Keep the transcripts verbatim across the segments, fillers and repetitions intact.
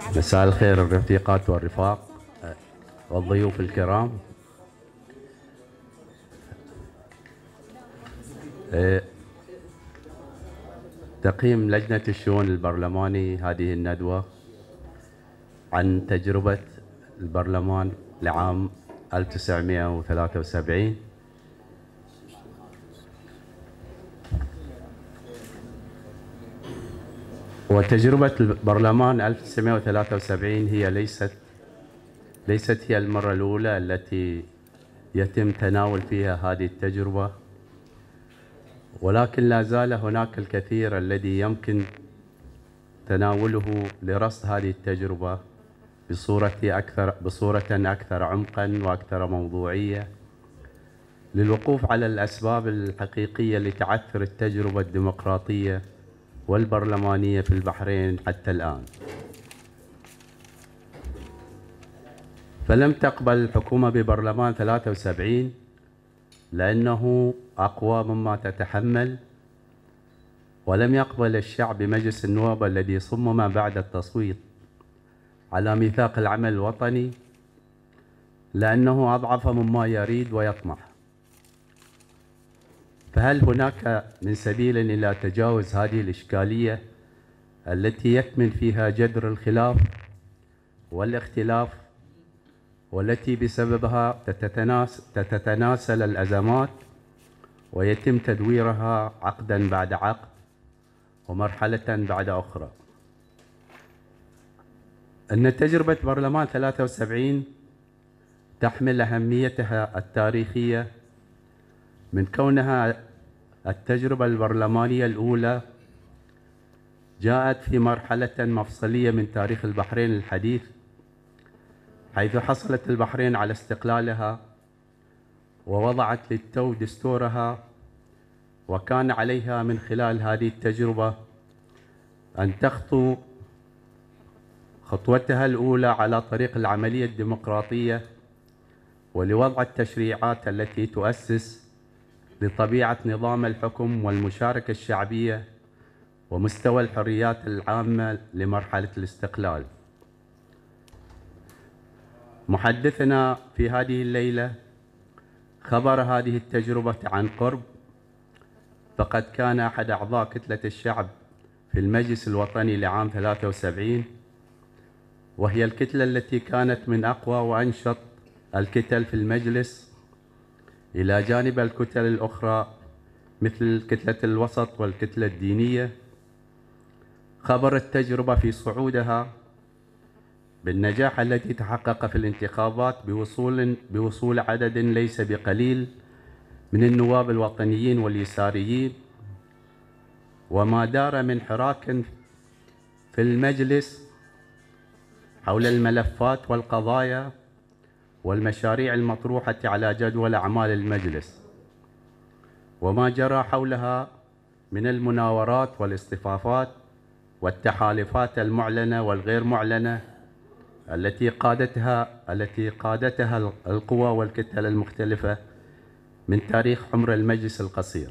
مساء الخير الرفيقات والرفاق والضيوف الكرام. تقييم لجنة الشؤون البرلماني هذه الندوة عن تجربة البرلمان لعام ألف وتسعمئة وثلاثة وسبعين. وتجربة البرلمان ألف وتسعمئة وثلاثة وسبعين هي ليست ليست هي المرة الأولى التي يتم تناول فيها هذه التجربة، ولكن لا زال هناك الكثير الذي يمكن تناوله لرصد هذه التجربة بصورة أكثر بصورة أكثر عمقاً وأكثر موضوعية، للوقوف على الأسباب الحقيقية لتعثر التجربة الديمقراطية والبرلمانية في البحرين حتى الآن. فلم تقبل الحكومة ببرلمان ثلاثة وسبعين لأنه أقوى مما تتحمل، ولم يقبل الشعب بمجلس النواب الذي صمم بعد التصويت على ميثاق العمل الوطني لأنه أضعف مما يريد ويطمح. فهل هناك من سبيل إلى تجاوز هذه الإشكالية التي يكمن فيها جذر الخلاف والاختلاف، والتي بسببها تتناسل الأزمات ويتم تدويرها عقداً بعد عقد ومرحلة بعد أخرى؟ أن تجربة برلمان ثلاثة وسبعين تحمل أهميتها التاريخية من كونها التجربة البرلمانية الأولى جاءت في مرحلة مفصلية من تاريخ البحرين الحديث، حيث حصلت البحرين على استقلالها ووضعت للتو دستورها، وكان عليها من خلال هذه التجربة أن تخطو خطوتها الأولى على طريق العملية الديمقراطية ولوضع التشريعات التي تؤسس لطبيعة نظام الحكم والمشاركة الشعبية ومستوى الحريات العامة لمرحلة الاستقلال. محدثنا في هذه الليلة خبر هذه التجربة عن قرب، فقد كان أحد أعضاء كتلة الشعب في المجلس الوطني لعام ثلاثة وسبعين، وهي الكتلة التي كانت من أقوى وأنشط الكتل في المجلس إلى جانب الكتل الأخرى مثل كتلة الوسط والكتلة الدينية. خبر التجربة في صعودها بالنجاح الذي تحقق في الانتخابات بوصول بوصول عدد ليس بقليل من النواب الوطنيين واليساريين، وما دار من حراك في المجلس حول الملفات والقضايا والمشاريع المطروحة على جدول أعمال المجلس، وما جرى حولها من المناورات والاصطفافات والتحالفات المعلنة والغير معلنة التي قادتها التي قادتها القوى والكتل المختلفة من تاريخ عمر المجلس القصير.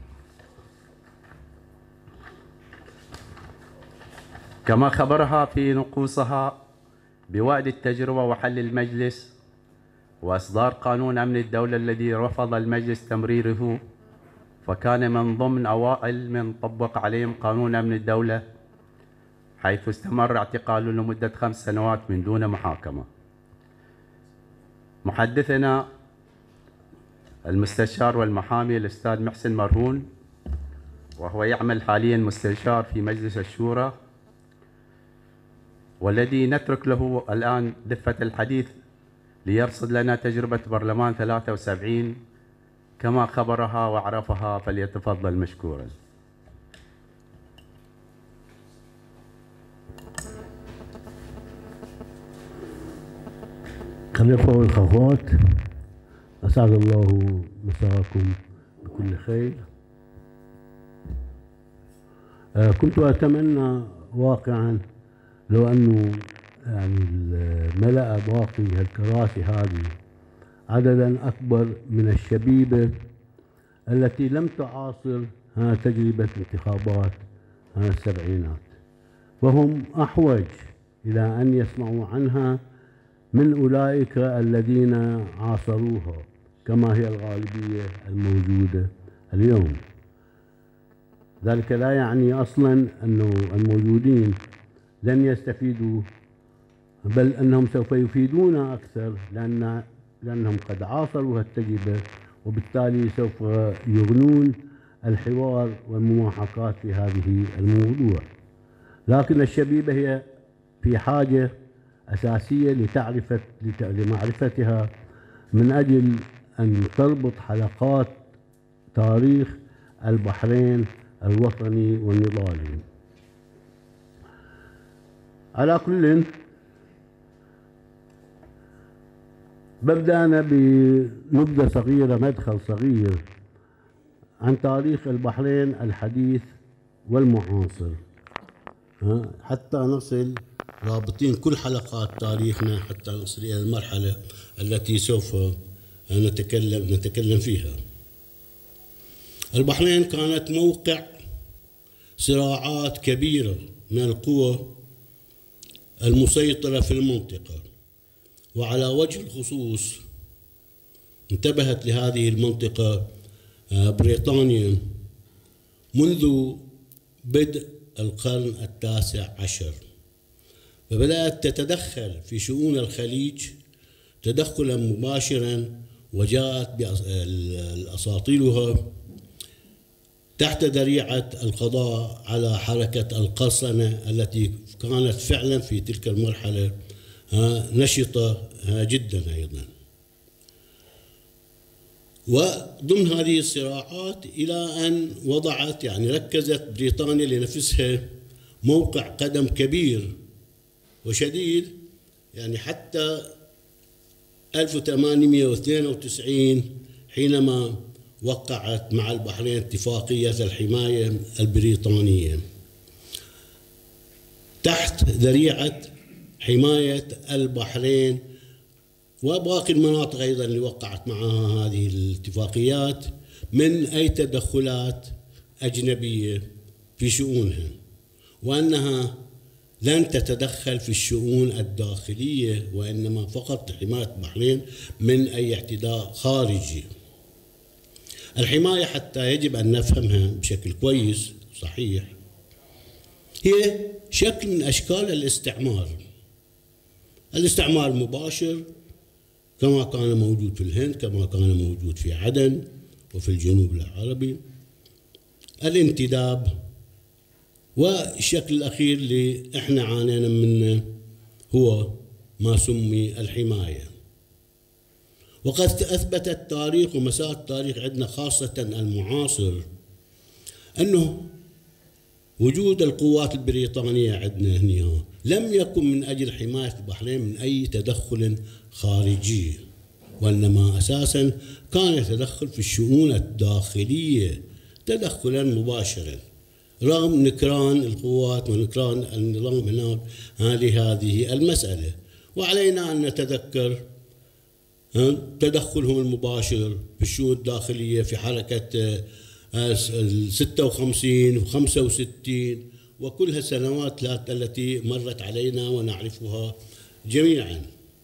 كما خبرها في نقوصها بوعد التجربة وحل المجلس وإصدار قانون أمن الدولة الذي رفض المجلس تمريره، فكان من ضمن أوائل من طبق عليهم قانون أمن الدولة، حيث استمر اعتقاله لمدة خمس سنوات من دون محاكمة. محدثنا المستشار والمحامي الأستاذ محسن مرهون، وهو يعمل حاليا مستشار في مجلس الشورى، والذي نترك له الآن دفة الحديث ليرصد لنا تجربة برلمان ثلاثة وسبعين كما خبرها وعرفها، فليتفضل مشكورا. الإخوة والأخوات، أسعد الله مساءكم بكل خير. آه كنت أتمنى واقعا لو أنه يعني ملأ باقي الكراسي هذه عددا أكبر من الشبيبة التي لم تعاصر ها تجربة انتخابات ها السبعينات، وهم أحوج إلى أن يسمعوا عنها من أولئك الذين عاصروها كما هي الغالبية الموجودة اليوم. ذلك لا يعني أصلا أنه الموجودين لن يستفيدوا، بل أنهم سوف يفيدون أكثر لأن لأنهم قد عاصروا التجربة، وبالتالي سوف يغنون الحوار والمماحكات في هذه الموضوع. لكن الشبيبة هي في حاجة أساسية لتعرفة لمعرفتها من أجل أن تربط حلقات تاريخ البحرين الوطني والنضالي. على كل، ببدأ أنا بنبذة صغيرة، مدخل صغير عن تاريخ البحرين الحديث والمعاصر، حتى نصل رابطين كل حلقات تاريخنا حتى نصل إلى المرحلة التي سوف نتكلم نتكلم فيها. البحرين كانت موقع صراعات كبيرة من القوى المسيطرة في المنطقة، وعلى وجه الخصوص انتبهت لهذه المنطقة بريطانيا منذ بدء القرن التاسع عشر، فبدأت تتدخل في شؤون الخليج تدخلا مباشرا، وجاءت بأساطيلها تحت ذريعة القضاء على حركة القرصنة التي كانت فعلا في تلك المرحلة نشطة جدا أيضا. وضمن هذه الصراعات إلى أن وضعت يعني ركزت بريطانيا لنفسها موقع قدم كبير وشديد، يعني حتى ألف وثمانمئة واثنين وتسعين حينما وقعت مع البحرين اتفاقية الحماية البريطانية تحت ذريعة حماية البحرين وباقي المناطق أيضا اللي وقعت معها هذه الاتفاقيات من أي تدخلات أجنبية في شؤونها، وأنها لن تتدخل في الشؤون الداخلية وإنما فقط حماية البحرين من أي اعتداء خارجي. الحماية حتى يجب أن نفهمها بشكل كويس صحيح هي شكل من أشكال الاستعمار، الاستعمار المباشر كما كان موجود في الهند، كما كان موجود في عدن وفي الجنوب العربي، الانتداب، والشكل الأخير اللي احنا عانينا منه هو ما سمي الحماية. وقد أثبت التاريخ ومسار التاريخ عندنا خاصة المعاصر أنه وجود القوات البريطانية عندنا هنا لم يكن من أجل حماية البحرين من أي تدخل خارجي، وإنما أساسا كان يتدخل في الشؤون الداخلية تدخلا مباشرا رغم نكران القوات ونكران النظام هناك لهذه المسألة. وعلينا أن نتذكر تدخلهم المباشر في الشؤون الداخلية في حركة ستة وخمسين وخمسة وستين وكل هالسنوات التي مرت علينا ونعرفها جميعا.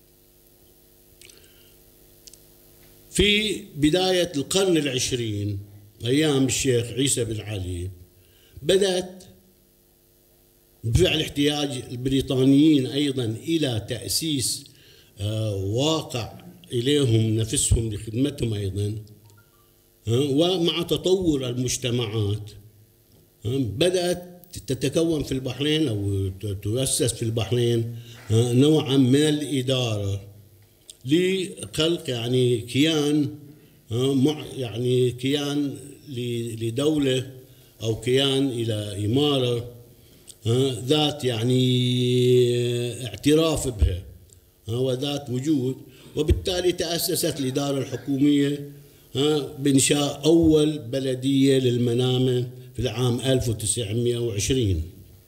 في بداية القرن العشرين أيام الشيخ عيسى بن علي بدأت بفعل احتياج البريطانيين أيضا إلى تأسيس واقع إليهم نفسهم لخدمتهم أيضا، ومع تطور المجتمعات بدأت تتكون في البحرين أو تؤسس في البحرين نوعا من الإدارة لخلق يعني كيان يعني كيان لدولة أو كيان إلى إمارة ذات يعني اعتراف بها وذات وجود. وبالتالي تأسست الإدارة الحكومية بإنشاء أول بلدية للمنامة في العام ألف وتسعمئة وعشرين.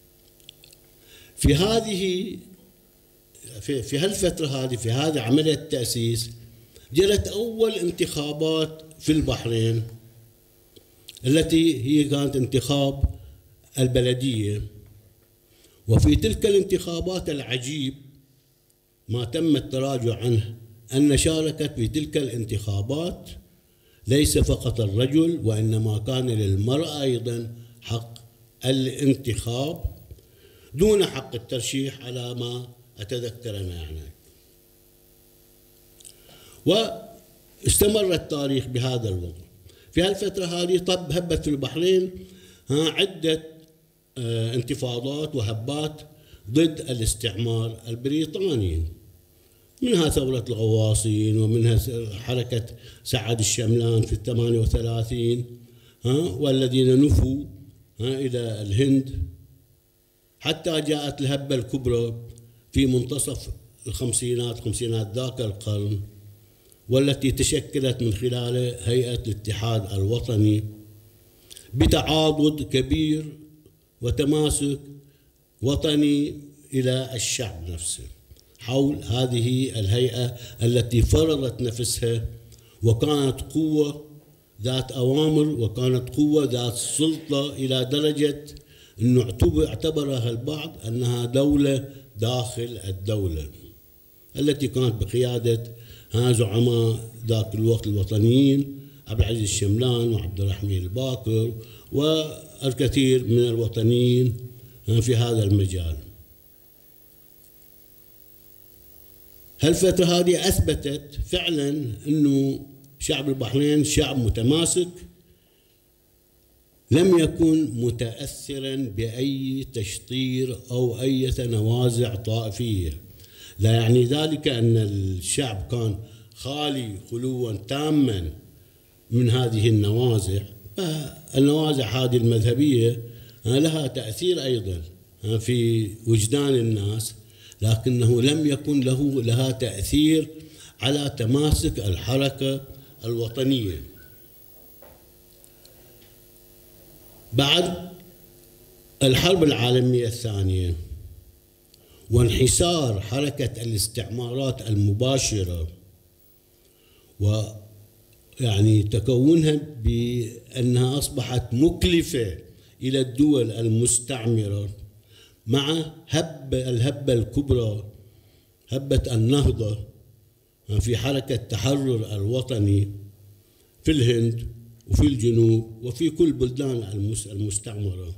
في هذه في في هالفترة هذه في هذه عملية التأسيس جرت أول انتخابات في البحرين التي هي كانت انتخاب البلدية، وفي تلك الانتخابات العجيب ما تم التراجع عنه أن شاركت في تلك الانتخابات ليس فقط الرجل، وإنما كان للمرأة أيضا حق الانتخاب دون حق الترشيح على ما أتذكر أنا يعني. واستمر التاريخ بهذا الوضع. في هالفترة هذه طب هبت في البحرين عدة انتفاضات وهبات ضد الاستعمار البريطاني، منها ثورة الغواصين، ومنها حركة سعد الشملان في الثمانية وثلاثين والذين نفوا إلى الهند، حتى جاءت الهبة الكبرى في منتصف الخمسينات خمسينات ذاك القرن، والتي تشكلت من خلال هيئة الاتحاد الوطني بتعاضد كبير وتماسك وطني إلى الشعب نفسه حول هذه الهيئة التي فرضت نفسها، وكانت قوة ذات أوامر، وكانت قوة ذات سلطة إلى درجة أنه اعتبرها البعض أنها دولة داخل الدولة، التي كانت بقيادة زعماء ذاك الوقت الوطنيين عبد العزيز الشملان وعبد الرحمن الباكر والكثير من الوطنيين في هذا المجال. هالفترة هذه أثبتت فعلا أنه شعب البحرين شعب متماسك، لم يكن متأثرا بأي تشطير أو أي نوازع طائفية. لا يعني ذلك أن الشعب كان خالي خلوا تاما من هذه النوازع. النوازع هذه المذهبية لها تأثير أيضا في وجدان الناس، لكنه لم يكن له لها تأثير على تماسك الحركة الوطنية. بعد الحرب العالمية الثانية وانحسار حركة الاستعمارات المباشرة ويعني تكونها بأنها أصبحت مكلفة إلى الدول المستعمرة، مع هب الهبة الكبرى هبة النهضة في حركة التحرر الوطني في الهند وفي الجنوب وفي كل بلدان المستعمرة،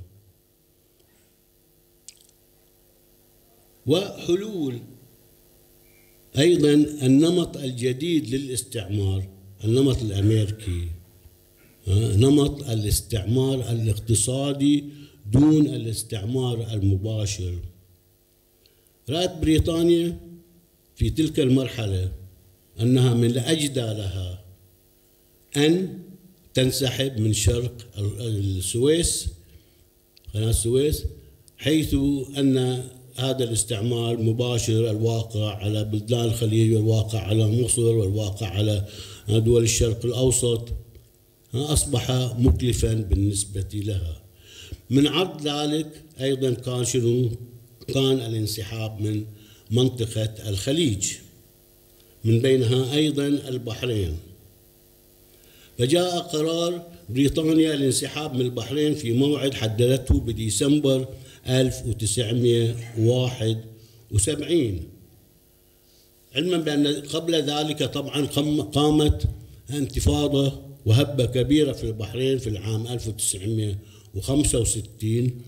وحلول أيضا النمط الجديد للاستعمار، النمط الأمريكي، نمط الاستعمار الاقتصادي دون الاستعمار المباشر. رأت بريطانيا في تلك المرحلة أنها من الأجدى لها أن تنسحب من شرق السويس، قناة السويس، حيث أن هذا الاستعمار مباشر الواقع على بلدان الخليج والواقع على مصر والواقع على دول الشرق الأوسط أصبح مكلفا بالنسبة لها. من عرض ذلك أيضا كان شنو؟ كان الانسحاب من منطقة الخليج، من بينها أيضا البحرين. فجاء قرار بريطانيا الانسحاب من البحرين في موعد حددته بديسمبر ألف وتسعمئة وواحد وسبعين، علما بأن قبل ذلك طبعا قامت انتفاضة وهبة كبيرة في البحرين في العام ألف وتسعمئة وخمسة وستين.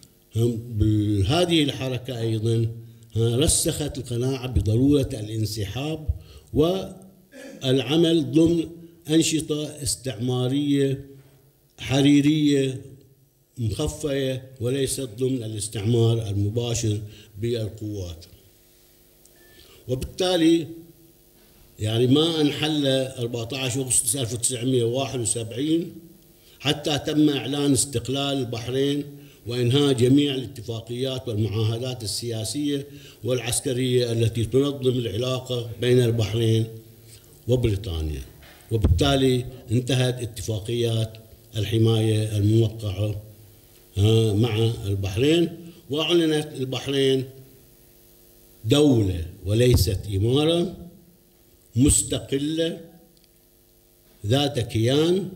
هذه الحركة أيضا رسخت القناعة بضرورة الانسحاب والعمل ضمن أنشطة استعمارية حريرية مخفية وليست ضمن الاستعمار المباشر بالقوات. وبالتالي يعني ما انحل أربعة عشر أغسطس ألف وتسعمئة وواحد وسبعين حتى تم إعلان استقلال البحرين وإنهاء جميع الاتفاقيات والمعاهدات السياسية والعسكرية التي تنظم العلاقة بين البحرين وبريطانيا. وبالتالي انتهت اتفاقيات الحماية الموقعة مع البحرين، وأعلنت البحرين دولة وليست إمارة مستقلة ذات كيان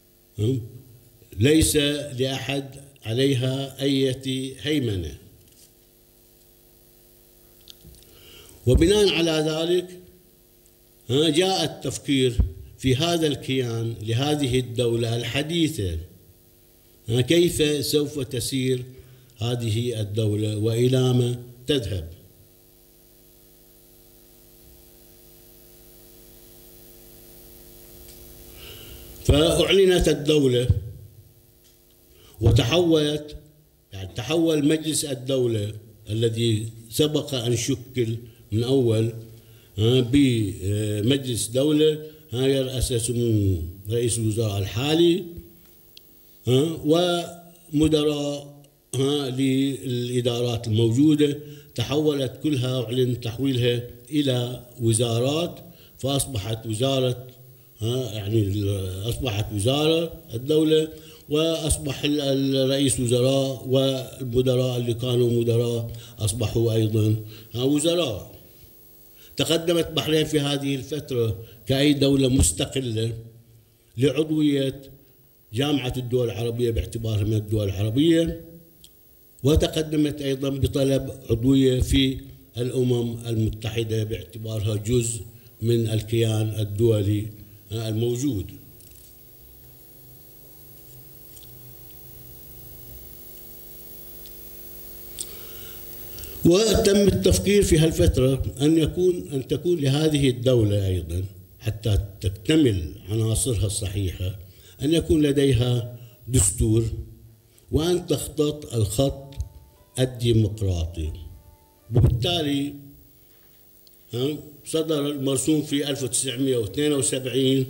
ليس لأحد عليها أي هيمنة. وبناء على ذلك جاء التفكير في هذا الكيان لهذه الدولة الحديثة، كيف سوف تسير هذه الدولة وإلى ما تذهب. فأعلنت الدولة وتحولت، يعني تحول مجلس الدولة الذي سبق أن شكل من أول بمجلس دولة يرأس سمو رئيس الوزراء الحالي ومدراء للإدارات الموجودة، تحولت كلها أعلن تحويلها إلى وزارات، فأصبحت وزارة يعني أصبحت وزارة الدولة، وأصبح الرئيس وزراء، والمدراء اللي كانوا مدراء أصبحوا أيضا وزراء. تقدمت بحرين في هذه الفترة كأي دولة مستقلة لعضوية جامعة الدول العربية باعتبارها من الدول العربية، وتقدمت أيضا بطلب عضوية في الأمم المتحدة باعتبارها جزء من الكيان الدولي الموجود. وتم التفكير في هالفترة أن يكون أن تكون لهذه الدولة أيضا حتى تكتمل عناصرها الصحيحة أن يكون لديها دستور، وأن تخطط الخط الديمقراطي. وبالتالي صدر المرسوم في ألف وتسعمئة واثنين وسبعين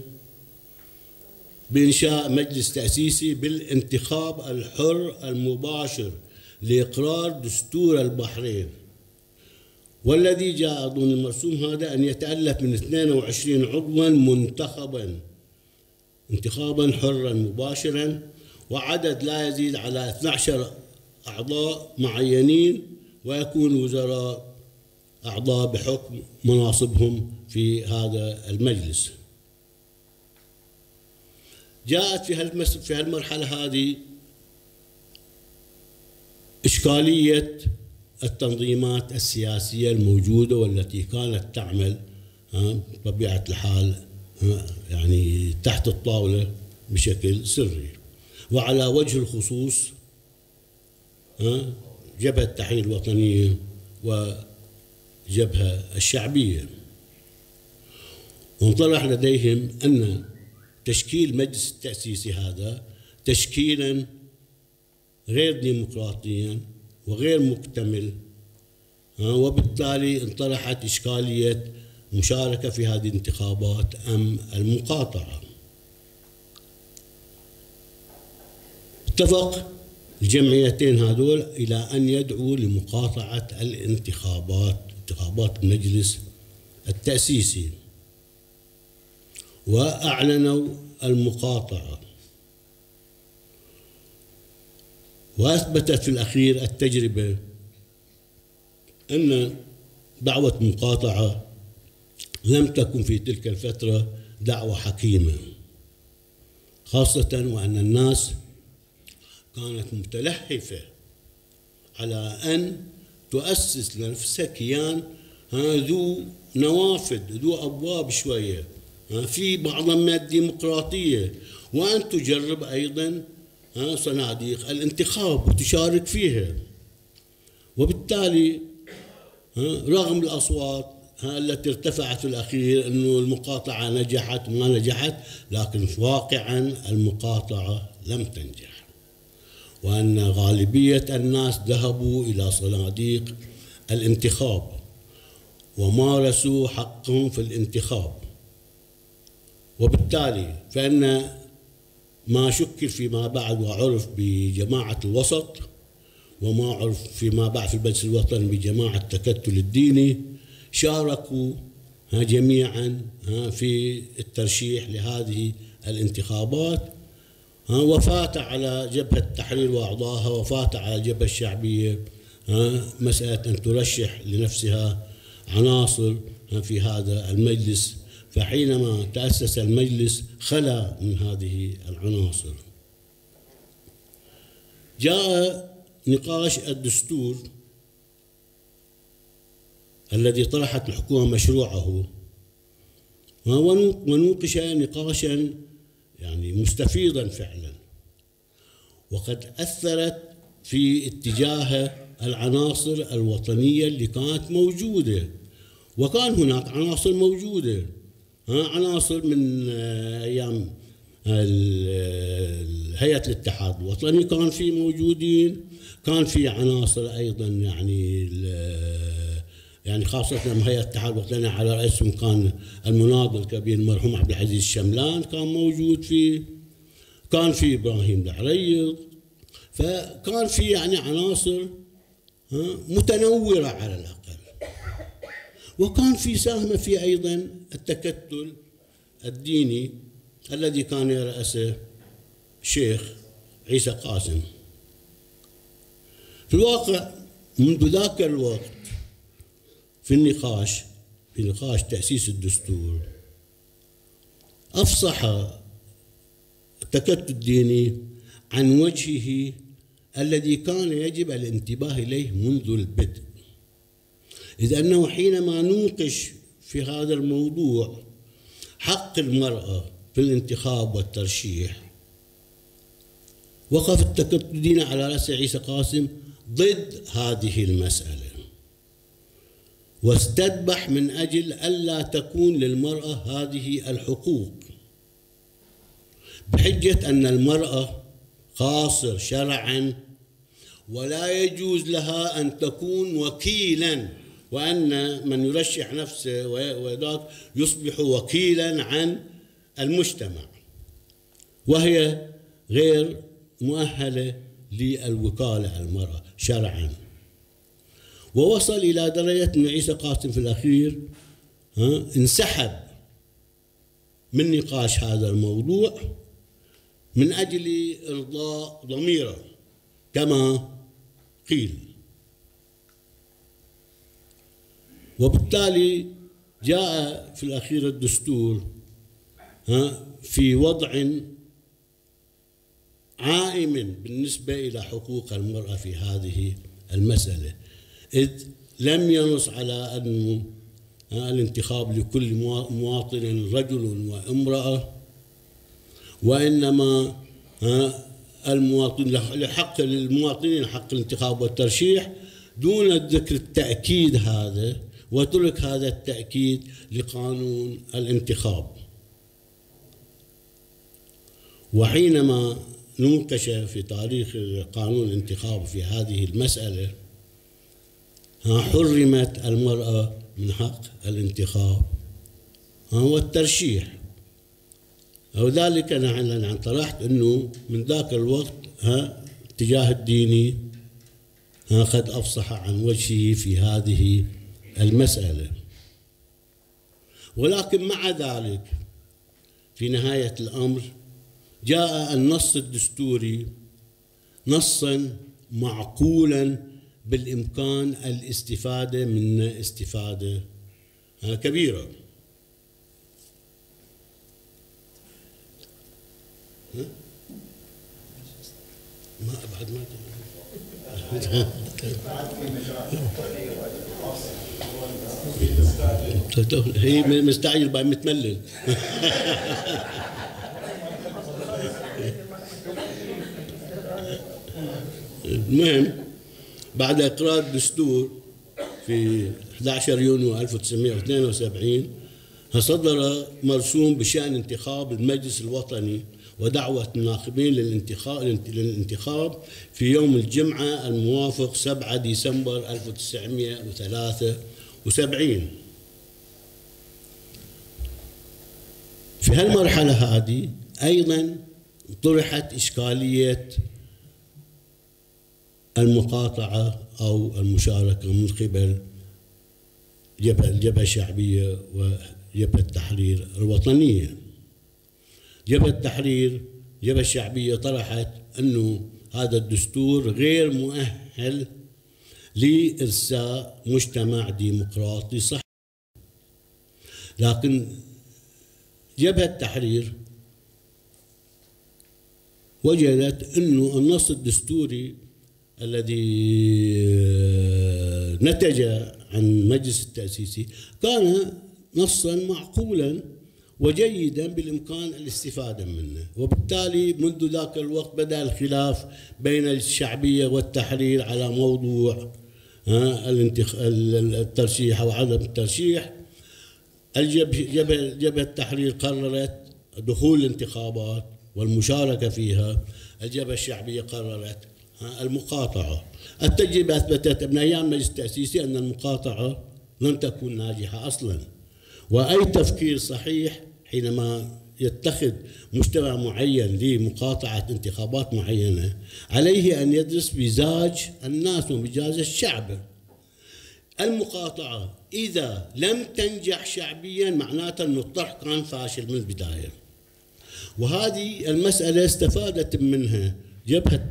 بإنشاء مجلس تأسيسي بالانتخاب الحر المباشر لإقرار دستور البحرين، والذي جاء ضمن المرسوم هذا أن يتألف من اثنين وعشرين عضواً منتخباً انتخاباً حراً مباشراً، وعدد لا يزيد على اثني عشر أعضاء معينين، ويكون وزراء أعضاء بحكم مناصبهم في هذا المجلس. جاءت في في هالمرحلة هذه إشكالية التنظيمات السياسية الموجودة والتي كانت تعمل بطبيعة الحال يعني تحت الطاولة بشكل سري. وعلى وجه الخصوص جبهة التحرير الوطنية وجبهة الشعبية، وانطرح لديهم أن تشكيل مجلس التأسيسي هذا تشكيلا غير ديمقراطيا وغير مكتمل، وبالتالي انطرحت إشكالية مشاركة في هذه الانتخابات أم المقاطعة. اتفق الجمعيتين هذول إلى أن يدعوا لمقاطعة الانتخابات، انتخابات المجلس التأسيسي، وأعلنوا المقاطعة. وأثبتت في الأخير التجربة أن دعوة مقاطعة لم تكن في تلك الفترة دعوة حكيمة، خاصة وأن الناس كانت متلهفة على أن تؤسس لنفسها كيان ذو نوافذ ذو أبواب شوية في بعضها من الديمقراطية، وأن تجرب أيضا صناديق الانتخاب وتشارك فيها. وبالتالي رغم الأصوات التي ارتفعت في الأخير أنه المقاطعة نجحت وما نجحت، لكن واقعا المقاطعة لم تنجح، وأن غالبية الناس ذهبوا إلى صناديق الانتخاب ومارسوا حقهم في الانتخاب. وبالتالي فإن ما شكل فيما بعد وعرف بجماعة الوسط، وما عرف فيما بعد في المجلس الوطني بجماعة التكتل الديني، شاركوا جميعا في الترشيح لهذه الانتخابات، وفات على جبهة التحرير وأعضائها، وفات على الجبهة الشعبية مسألة أن ترشح لنفسها عناصر في هذا المجلس. فحينما تأسس المجلس خلا من هذه العناصر. جاء نقاش الدستور الذي طرحت الحكومة مشروعه ونوقش نقاشا يعني مستفيضا فعلا، وقد أثرت في اتجاه العناصر الوطنية اللي كانت موجودة، وكان هناك عناصر موجودة، عناصر من أيام هيئة الاتحاد الوطني كان في موجودين، كان في عناصر أيضا يعني يعني خاصة هيئة الاتحاد الوطني على رأسهم كان المناضل الكبير المرحوم عبد العزيز الشملان كان موجود فيه، كان في إبراهيم العريض، فكان في يعني عناصر متنورة على الأقل، وكان في ساهم في أيضا التكتل الديني الذي كان يرأسه الشيخ عيسى قاسم. في الواقع منذ ذاك الوقت في النقاش في نقاش تأسيس الدستور أفصح التكتل الديني عن وجهه الذي كان يجب الانتباه إليه منذ البدء، إذ أنه حينما نوقش في هذا الموضوع حق المرأة في الانتخاب والترشيح وقف التكتل الديني على رأس عيسى قاسم ضد هذه المسألة، واستدبح من أجل ألا تكون للمرأة هذه الحقوق بحجة أن المرأة قاصر شرعا ولا يجوز لها أن تكون وكيلا، وأن من يرشح نفسه وذاك يصبح وكيلا عن المجتمع، وهي غير مؤهلة للوكالة المرأة شرعا. ووصل إلى درجة أن عيسى قاسم في الأخير انسحب من نقاش هذا الموضوع من أجل إرضاء ضميره كما قيل، وبالتالي جاء في الأخير الدستور في وضع عائم بالنسبة إلى حقوق المرأة في هذه المسألة، إذ لم ينص على أن الانتخاب لكل مواطن رجل وامرأة، وإنما المواطن لحق للمواطنين حق الانتخاب والترشيح دون ذكر التأكيد هذا، وترك هذا التأكيد لقانون الانتخاب. وحينما ننقش في تاريخ قانون الانتخاب في هذه المسألة حرمت المرأة من حق الانتخاب والترشيح، وذلك أنا طرحت أنه من ذاك الوقت الاتجاه الديني قد أفصح عن وجهه في هذه المسألة. ولكن مع ذلك في نهاية الأمر جاء النص الدستوري نصا معقولا بالإمكان الاستفادة منه استفادة كبيرة. ما بعد ما هي مستعجل بعد متملل. المهم بعد إقرار الدستور في أحد عشر يونيو ألف وتسعمئة واثنين وسبعين صدر مرسوم بشأن انتخاب المجلس الوطني ودعوة الناخبين للانتخاب للانتخاب في يوم الجمعة الموافق سبعة ديسمبر ألف وتسعمئة وثلاثة وسبعين. في هالمرحلة هذه أيضا طرحت إشكالية المقاطعة أو المشاركة من قبل جبهة الجبهة الشعبية وجبهة التحرير الوطنية. جبهة التحرير جبهة الشعبية طرحت أنه هذا الدستور غير مؤهل لإرساء مجتمع ديمقراطي صح، لكن جبهة التحرير وجدت أنه النص الدستوري الذي نتج عن المجلس التأسيسي كان نصا معقولا وجيدا بالإمكان الاستفادة منه، وبالتالي منذ ذاك الوقت بدأ الخلاف بين الشعبية والتحرير على موضوع الترشيح أو عدم الترشيح. الجبهة التحرير قررت دخول الانتخابات والمشاركة فيها، الجبهة الشعبية قررت المقاطعة. التجربة أثبتت من أيام المجلس التأسيسي أن المقاطعة لم تكن ناجحة أصلا، وأي تفكير صحيح حينما يتخذ مجتمع معين لمقاطعة انتخابات معينة عليه أن يدرس مزاج الناس ومزاج الشعب. المقاطعة إذا لم تنجح شعبيا معناته أن الطرح كان فاشل من البداية، وهذه المسألة استفادت منها جبهة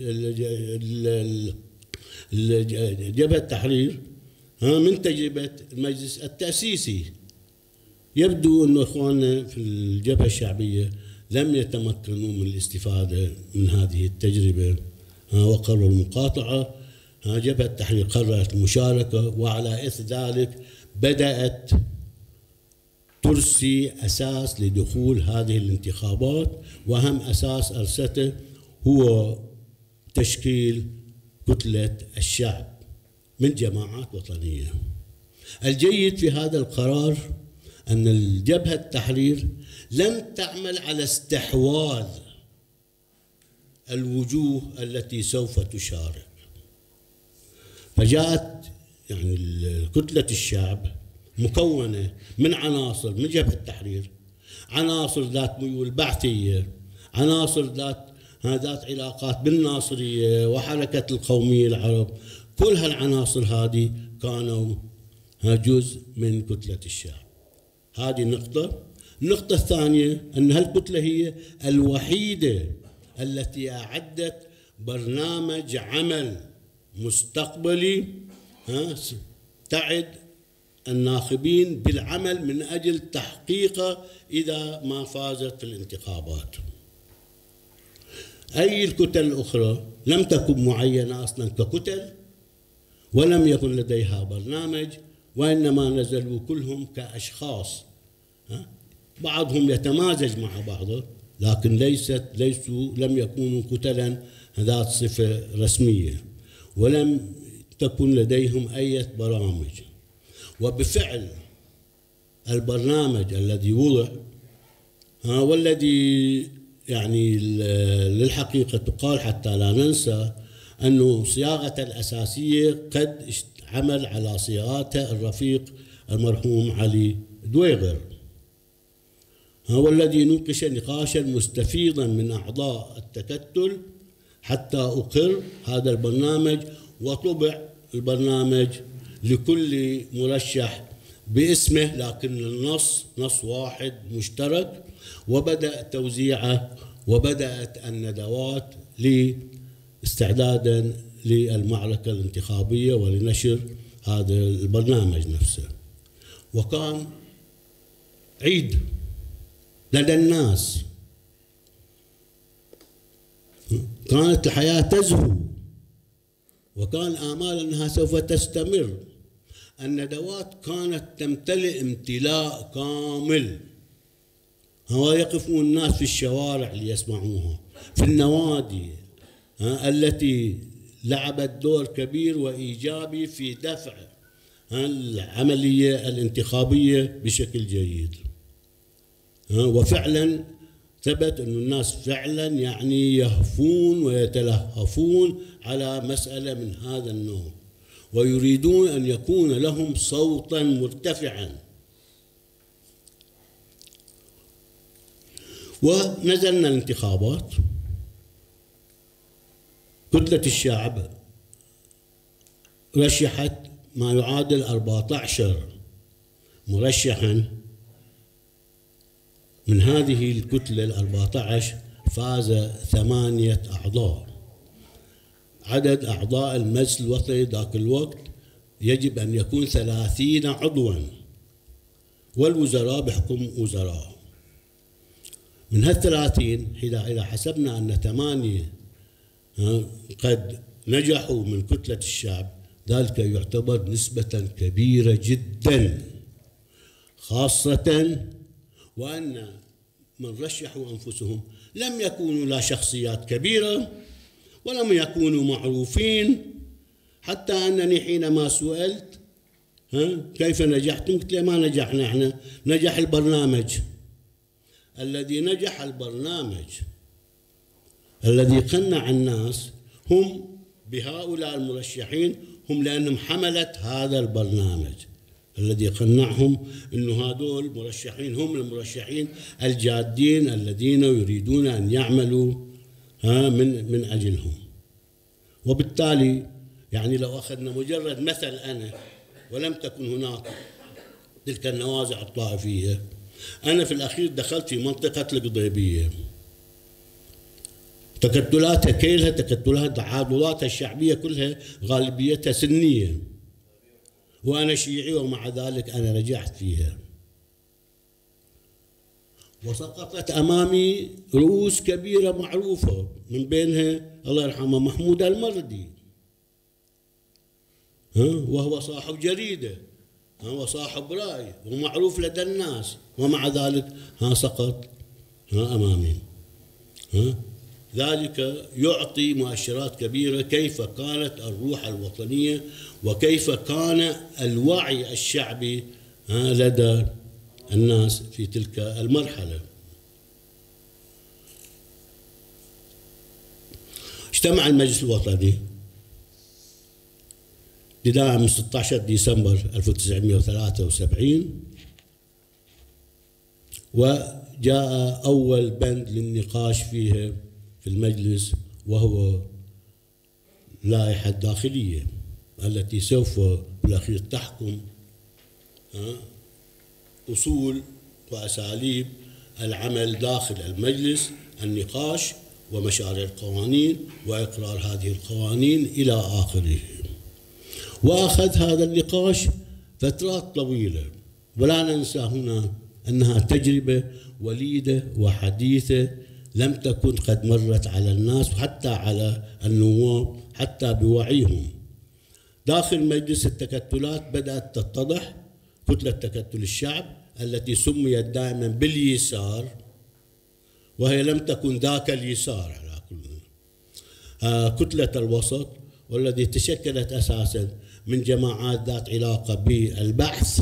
جبهة التحرير من تجربة المجلس التأسيسي. يبدو أن إخواننا في الجبهة الشعبية لم يتمكنوا من الاستفادة من هذه التجربة وقرروا المقاطعة. جبهة التحرير قررت المشاركة، وعلى إثر ذلك بدأت ترسي أساس لدخول هذه الانتخابات، وأهم أساس أرسته هو تشكيل كتلة الشعب من جماعات وطنية. الجيد في هذا القرار أن الجبهة التحرير لم تعمل على استحواذ الوجوه التي سوف تشارك، فجاءت يعني كتلة الشعب مكونة من عناصر من جبهة التحرير، عناصر ذات ميول بعثية، عناصر ذات ذات علاقات بالناصرية وحركة القومية العرب. كل هالعناصر هذه كانوا جزء من كتلة الشعب. هذه نقطة. النقطة الثانية أن هالكتلة هي الوحيدة التي أعدت برنامج عمل مستقبلي تعد الناخبين بالعمل من أجل تحقيقه إذا ما فازت الانتخابات. أي الكتل الأخرى لم تكن معينة أصلا ككتل، ولم يكن لديها برنامج، وإنما نزلوا كلهم كأشخاص، بعضهم يتمازج مع بعضه لكن ليست ليسوا لم يكونوا كتلا ذات صفة رسمية، ولم تكن لديهم أي برامج. وبفعل البرنامج الذي وضع والذي يعني للحقيقة تقال حتى لا ننسى أنه صياغة الأساسية قد عمل على صياغتها الرفيق المرحوم علي دويغر، هو الذي نوقش نقاشا مستفيضا من أعضاء التكتل حتى أقر هذا البرنامج، وطبع البرنامج لكل مرشح باسمه لكن النص نص واحد مشترك، وبدأ توزيعه وبدأت الندوات استعدادا للمعركة الانتخابية ولنشر هذا البرنامج نفسه. وكان عيد لدى الناس، كانت الحياة تزهو، وكان آمال أنها سوف تستمر. الندوات كانت تمتلئ امتلاء كامل، هو يقفون الناس في الشوارع ليسمعوها، في النوادي التي لعبت دور كبير وإيجابي في دفع العملية الانتخابية بشكل جيد. وفعلا ثبت أن الناس فعلا يعني يهفون ويتلهفون على مسألة من هذا النوع، ويريدون أن يكون لهم صوتا مرتفعا. ونزلنا الانتخابات، كتلة الشعب رشحت ما يعادل أربعة عشر مرشحا. من هذه الكتلة الأربعة عشر فاز ثمانية أعضاء. عدد أعضاء المجلس الوطني ذاك الوقت يجب أن يكون ثلاثين عضوا، والوزراء بحكم وزراء. من هالثلاثين إذا حسبنا أن ثمانية قد نجحوا من كتلة الشعب ذلك يعتبر نسبة كبيرة جدا، خاصة وأن من رشحوا أنفسهم لم يكونوا لا شخصيات كبيرة ولم يكونوا معروفين، حتى أنني حينما سئلت ها كيف نجحتم؟ قلت له ما نجحنا احنا، نجح البرنامج. الذي نجح البرنامج الذي قنع الناس هم بهؤلاء المرشحين، هم لأنهم حملة هذا البرنامج الذي قنعهم أنه هذول مرشحين هم المرشحين الجادين الذين يريدون أن يعملوا ها من من أجلهم. وبالتالي يعني لو أخذنا مجرد مثل أنا ولم تكن هناك تلك النوازع الطائفية، أنا في الأخير دخلت في منطقة القضيبية، تكتلاتها كلها تكتلات تعاضلاتها الشعبية كلها غالبيتها سنية، وأنا شيعي ومع ذلك أنا نجحت فيها. وسقطت أمامي رؤوس كبيرة معروفة، من بينها الله يرحمه محمود المردي، وهو صاحب جريدة وصاحب رأي ومعروف لدى الناس، ومع ذلك ها سقط ها أمامي. ها ذلك يعطي مؤشرات كبيرة كيف كانت الروح الوطنية وكيف كان الوعي الشعبي لدى الناس في تلك المرحلة. اجتمع المجلس الوطني ابتداء من ستة عشر ديسمبر ألف وتسعمئة وثلاثة وسبعين، وجاء أول بند للنقاش فيها في المجلس، وهو اللائحة الداخلية التي سوف بالأخير تحكم أصول وأساليب العمل داخل المجلس، النقاش ومشاريع القوانين وإقرار هذه القوانين إلى آخره. وأخذ هذا النقاش فترات طويلة، ولا ننسى هنا أنها تجربة وليدة وحديثة لم تكن قد مرت على الناس وحتى على النواب حتى بوعيهم. داخل مجلس التكتلات بدأت تتضح كتلة تكتل الشعب التي سميت دائما باليسار، وهي لم تكن ذاك اليسار على كل آه كتلة الوسط، والتي تشكلت أساسا من جماعات ذات علاقة بالبحث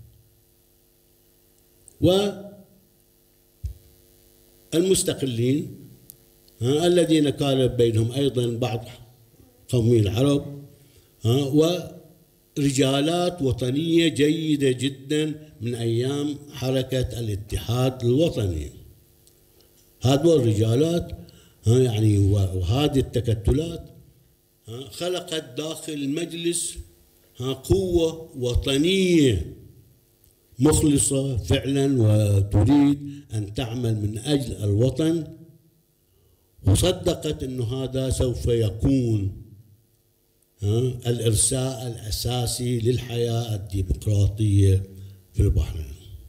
والمستقلين آه الذين كان بينهم أيضا بعض قومي العرب آه ورجالات وطنية جيدة جدا من أيام حركة الاتحاد الوطني. هذول الرجالات يعني وهذه التكتلات خلقت داخل المجلس قوة وطنية مخلصة فعلا وتريد أن تعمل من أجل الوطن، وصدقت أن هذا سوف يكون الإرساء الأساسي للحياة الديمقراطية في البحرين.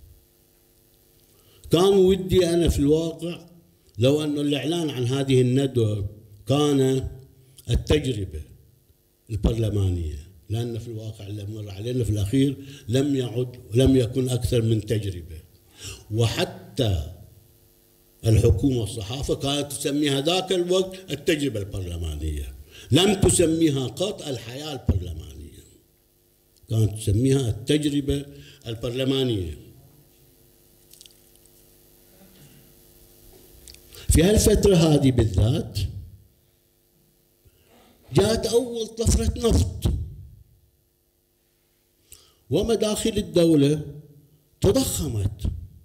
كان ودي أنا في الواقع لو أن الإعلان عن هذه الندوة كان التجربة البرلمانية، لأن في الواقع اللي مر علينا في الأخير لم يعد لم يكن أكثر من تجربة. وحتى الحكومة والصحافة كانت تسميها ذاك الوقت التجربة البرلمانية، لم تسميها قط الحياة البرلمانية، كانت تسميها التجربة البرلمانية. في هالفترة هذه بالذات جاءت أول طفرة نفط، ومداخل الدولة تضخمت،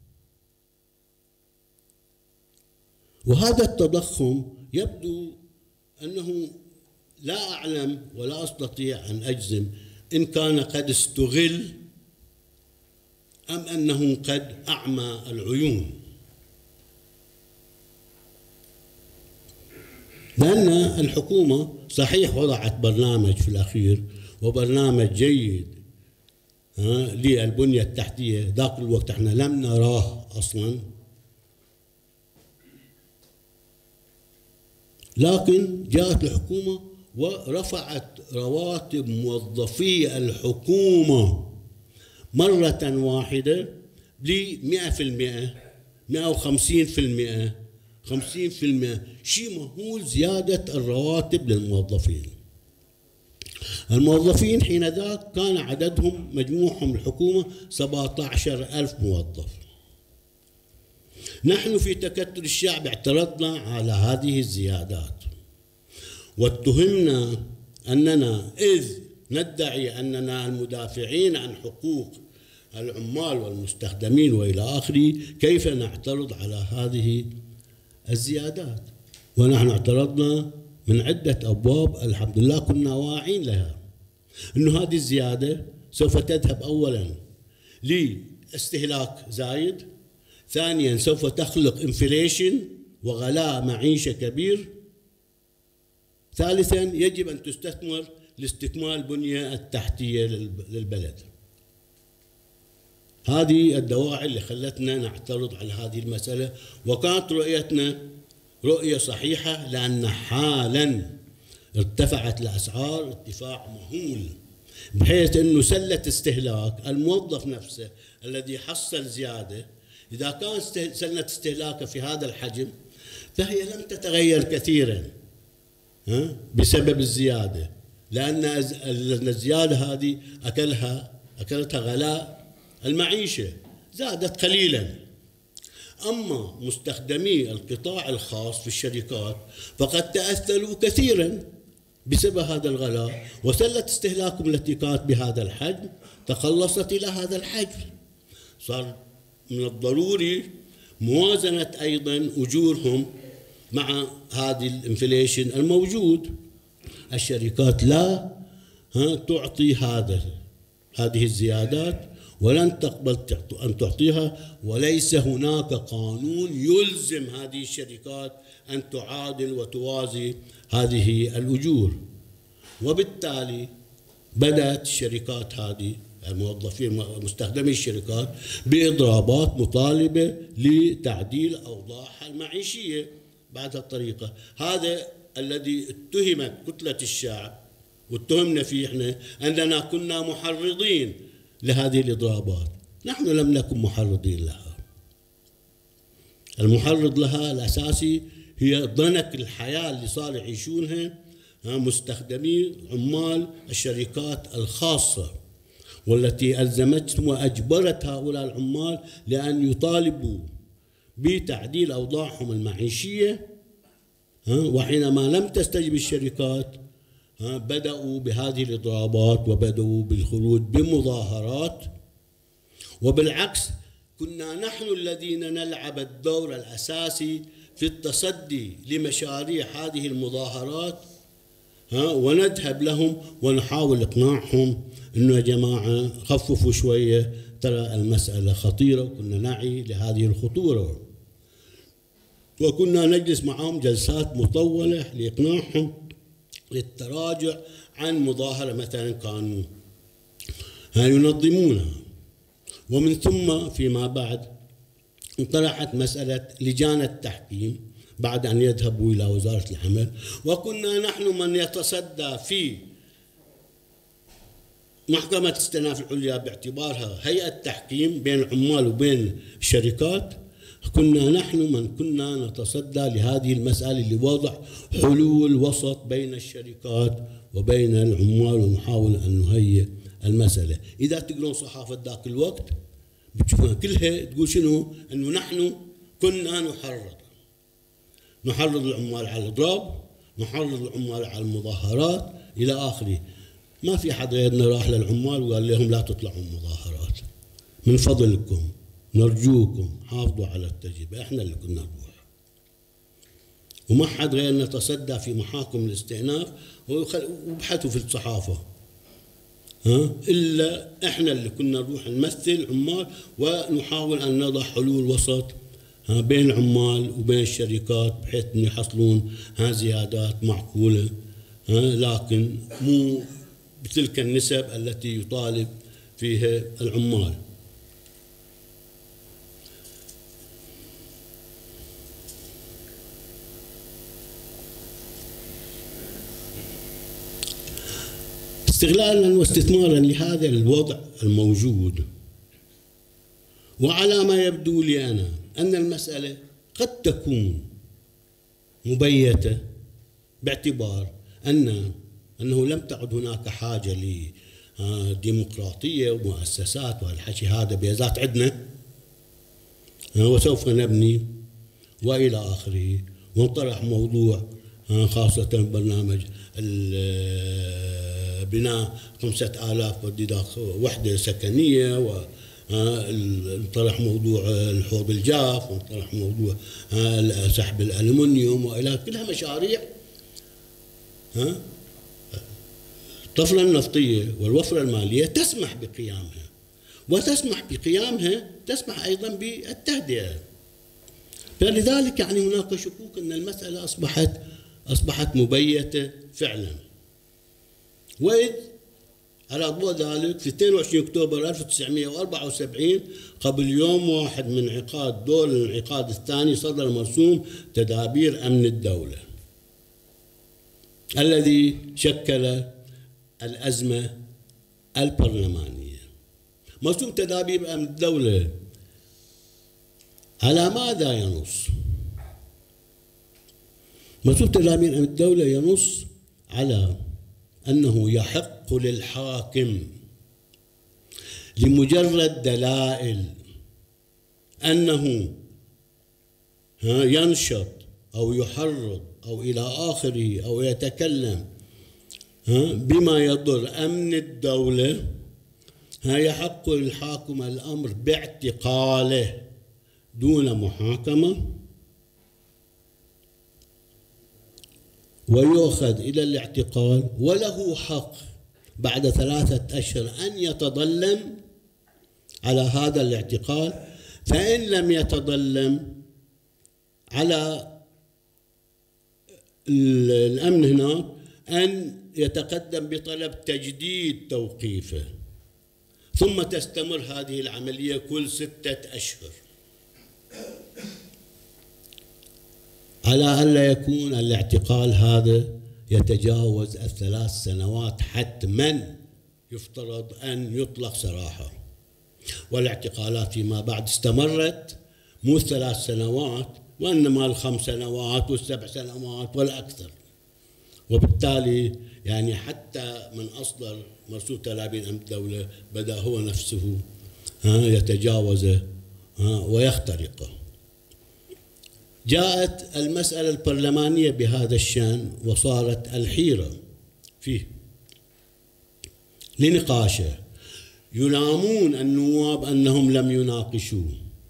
وهذا التضخم يبدو أنه لا أعلم ولا أستطيع أن أجزم إن كان قد استغل أم أنه قد أعمى العيون، لأن الحكومة صحيح وضعت برنامج في الأخير وبرنامج جيد للبنية التحتية، ذاك الوقت احنا لم نراه أصلا، لكن جاءت الحكومة ورفعت رواتب موظفي الحكومة مرة واحدة ل مئة بالمئة مئة وخمسين بالمئة خمسين بالمئة، شيء مهول زيادة الرواتب للموظفين. الموظفين حين ذاك كان عددهم مجموعهم الحكومة سبعة عشر ألف موظف. نحن في تكتل الشعب اعترضنا على هذه الزيادات واتهمنا أننا إذ ندعي أننا المدافعين عن حقوق العمال والمستخدمين وإلى آخره، كيف نعترض على هذه الزيادات؟ ونحن اعترضنا من عدة أبواب، الحمد لله كنا واعين لها، أنه هذه الزيادة سوف تذهب أولا لاستهلاك زايد، ثانيا سوف تخلق انفليشن وغلاء معيشة كبير، ثالثا يجب أن تستثمر لاستكمال البنية التحتية للبلد. هذه الدواعي اللي خلتنا نعترض على هذه المسألة، وكانت رؤيتنا رؤية صحيحة، لأن حالا ارتفعت الأسعار ارتفاع مهول، بحيث أنه سلة استهلاك الموظف نفسه الذي حصل زيادة، إذا كان سلة استهلاكه في هذا الحجم فهي لم تتغير كثيرا بسبب الزيادة، لأن الزيادة هذه أكلها أكلتها غلاء المعيشة، زادت قليلا. أما مستخدمي القطاع الخاص في الشركات فقد تأثروا كثيرا بسبب هذا الغلاء، وسلة استهلاكهم التي كانت بهذا الحجم تقلصت إلى هذا الحجم. صار من الضروري موازنة أيضا أجورهم مع هذه الانفليشن الموجود. الشركات لا تعطي هذا هذه الزيادات ولن تقبل أن تعطيها، وليس هناك قانون يلزم هذه الشركات أن تعادل وتوازي هذه الأجور. وبالتالي بدأت الشركات هذه الموظفين مستخدمي الشركات بإضرابات مطالبة لتعديل أوضاعها المعيشية بهذه الطريقة. هذا الذي اتهمت كتلة الشعب واتهمنا فيه احنا أننا كنا محرضين لهذه الإضرابات. نحن لم نكن محرضين لها. المحرض لها الأساسي هي ضنك الحياة اللي صار يعيشونها مستخدمي عمال الشركات الخاصة، والتي ألزمتهم وأجبرت هؤلاء العمال لأن يطالبوا بتعديل أوضاعهم المعيشية، وحينما لم تستجب الشركات بدأوا بهذه الإضرابات وبدأوا بالخروج بمظاهرات. وبالعكس كنا نحن الذين نلعب الدور الأساسي في التصدي لمشاريع هذه المظاهرات، ونذهب لهم ونحاول إقناعهم إنه يا جماعة خففوا شوية، ترى المسألة خطيرة، وكنا نعي لهذه الخطورة، وكنا نجلس معهم جلسات مطولة لإقناعهم للتراجع عن مظاهرة مثلا كانوا ينظمونها. ومن ثم فيما بعد انطرحت مسألة لجان التحكيم بعد أن يذهبوا إلى وزارة العمل، وكنا نحن من يتصدى في محكمة الاستئناف العليا باعتبارها هيئة تحكيم بين العمال وبين الشركات. كنا نحن من كنا نتصدى لهذه المسألة لوضع حلول وسط بين الشركات وبين العمال، ونحاول أن نهيئ المسألة. إذا تقرون صحافة ذاك الوقت بتشوفها كلها تقول شنو؟ أنه نحن كنا نحرض نحرض العمال على الإضراب، نحرض العمال على المظاهرات إلى آخره. ما في حد غيرنا راح للعمال وقال لهم لا تطلعوا مظاهرات، من فضلكم نرجوكم حافظوا على التجربة. احنا اللي كنا نروح، وما حد غيرنا تصدى في محاكم الاستئناف وبحثوا في الصحافة، ها إلا احنا اللي كنا نروح نمثل عمال ونحاول أن نضع حلول وسط بين العمال وبين الشركات بحيث أن يحصلون ها زيادات معقولة، ها لكن مو بتلك النسب التي يطالب فيها العمال. استغلالا واستثمارا لهذا الوضع الموجود، وعلى ما يبدو لي أنا أن المسألة قد تكون مبيتة باعتبار أن أنه لم تعد هناك حاجة لديمقراطية ومؤسسات وهالحكي هذا بيزات عندنا وسوف نبني وإلى آخره. وانطرح موضوع خاصة برنامج بناء خمسة آلاف وحدة سكنية، وانطرح موضوع الحوض الجاف، وانطرح موضوع سحب الألمنيوم وإلى كلها مشاريع الطفرة النفطية والوفرة المالية تسمح بقيامها، وتسمح بقيامها تسمح أيضا بالتهدئة. فلذلك يعني هناك شكوك أن المسألة أصبحت أصبحت مبيتة فعلا. وإذ على ضوء ذلك في اثنين وعشرين أكتوبر ألف وتسعمئة وأربعة وسبعين قبل يوم واحد من انعقاد دور الانعقاد الثاني صدر مرسوم تدابير أمن الدولة الذي شكل الأزمة البرلمانية. مرسوم تدابير أمن الدولة على ماذا ينص؟ مرسوم تدابير أمن الدولة ينص على أنه يحق للحاكم لمجرد دلائل أنه ينشط أو يحرض أو إلى آخره أو يتكلم بما يضر أمن الدولة، يحق للحاكم الأمر باعتقاله دون محاكمة، ويؤخذ إلى الاعتقال، وله حق بعد ثلاثة أشهر أن يتظلم على هذا الاعتقال، فإن لم يتظلم على الأمن هناك أن يتقدم بطلب تجديد توقيفه، ثم تستمر هذه العملية كل ستة أشهر، على ألا يكون الاعتقال هذا يتجاوز الثلاث سنوات حتما يفترض أن يطلق سراحة. والاعتقالات فيما بعد استمرت مو ثلاث سنوات وإنما الخمس سنوات والسبع سنوات والأكثر. وبالتالي يعني حتى من أصدر مرسوم تدابير أمن الدولة بدأ هو نفسه يتجاوزه ويخترقه. جاءت المسألة البرلمانية بهذا الشأن وصارت الحيرة فيه لنقاشه. يلامون النواب أنهم لم يناقشوه،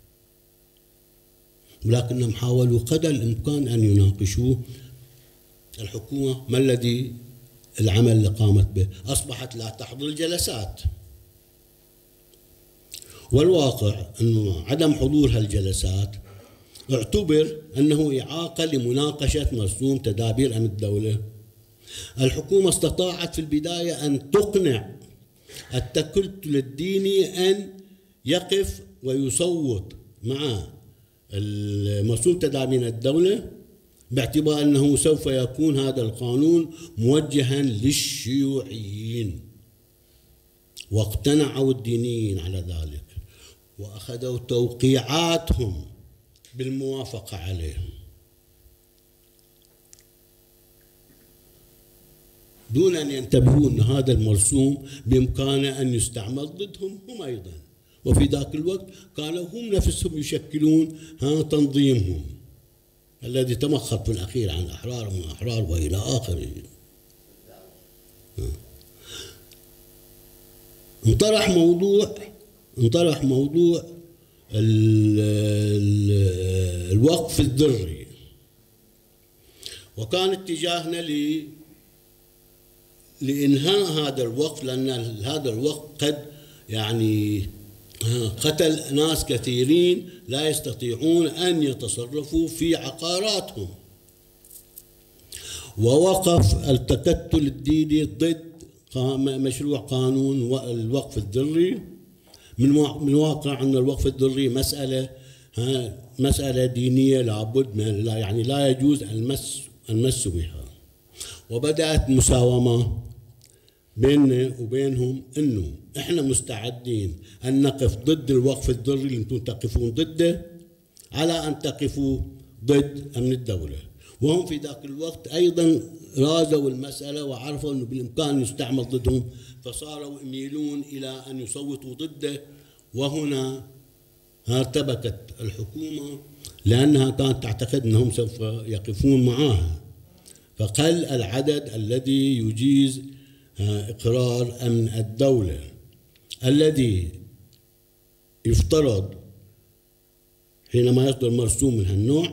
ولكنهم حاولوا قدر الإمكان أن يناقشوه. الحكومة ما الذي العمل اللي قامت به؟ أصبحت لا تحضر الجلسات، والواقع أنه عدم حضور هالجلسات اعتبر أنه إعاقة لمناقشة مرسوم تدابير أمن الدولة. الحكومة استطاعت في البداية أن تقنع التكتل الديني أن يقف ويصوت مع مرسوم تدابير الدولة باعتبار أنه سوف يكون هذا القانون موجها للشيوعيين، واقتنعوا الدينيين على ذلك وأخذوا توقيعاتهم بالموافقة عليه دون أن ينتبهوا أن هذا المرسوم بإمكانه أن يستعمل ضدهم هم أيضا. وفي ذاك الوقت كانوا هم نفسهم يشكلون ها تنظيمهم الذي تمخض في الأخير عن أحرار من أحرار وإلى آخره. انطرح موضوع انطرح موضوع الوقف الذري، وكان اتجاهنا ل لإنهاء هذا الوقف، لأن هذا الوقف قد يعني قتل ناس كثيرين لا يستطيعون أن يتصرفوا في عقاراتهم. ووقف التكتل الديني ضد مشروع قانون الوقف الذري من واقع أن الوقف الذري مسألة مسألة دينية لابد من لا يعني لا يجوز المس المس بها. وبدأت مساومة بيننا وبينهم انه احنا مستعدين ان نقف ضد الوقف الذري اللي انتم تقفون ضده على ان تقفوا ضد امن الدوله، وهم في ذاك الوقت ايضا رازوا المساله وعرفوا انه بالامكان يستعمل ضدهم، فصاروا يميلون الى ان يصوتوا ضده. وهنا ارتبكت الحكومه لانها كانت تعتقد انهم سوف يقفون معها، فقل العدد الذي يجيز اقرار امن الدوله الذي يفترض حينما يصدر مرسوم من هالنوع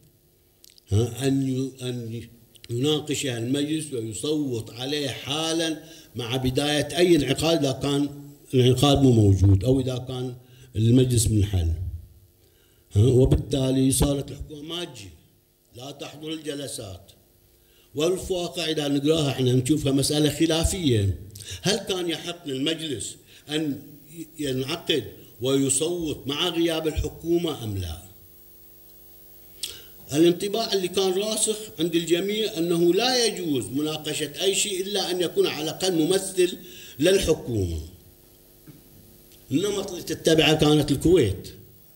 ان ان يناقشه المجلس ويصوت عليه حالا مع بدايه اي انعقاد اذا كان الانعقاد مو موجود او اذا كان المجلس منحل. وبالتالي صارت الحكومه ما تجي، لا تحضر الجلسات، والواقع اذا نقراها احنا نشوفها مساله خلافيه. هل كان يحق للمجلس ان ينعقد ويصوت مع غياب الحكومه ام لا؟ الانطباع اللي كان راسخ عند الجميع انه لا يجوز مناقشه اي شيء الا ان يكون على الاقل ممثل للحكومه. النمط اللي تتبعه كانت الكويت،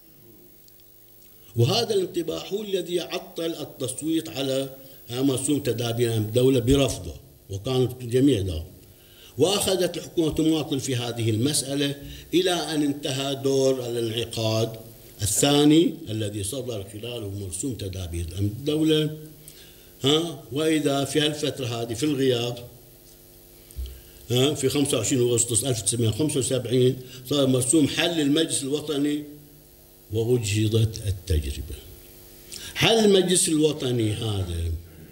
وهذا الانطباع هو الذي يعطل التصويت على مرسوم تدابير الدولة برفضه، وكانت الجميع ذا. وأخذت الحكومة تماطل في هذه المسألة إلى أن انتهى دور الانعقاد الثاني الذي صدر خلاله مرسوم تدابير الدولة. ها وإذا في هالفترة هذه في الغياب ها في خمسة وعشرين أغسطس ألف وتسعمئة وخمسة وسبعين صار مرسوم حل المجلس الوطني وأجهضت التجربة. حل المجلس الوطني هذا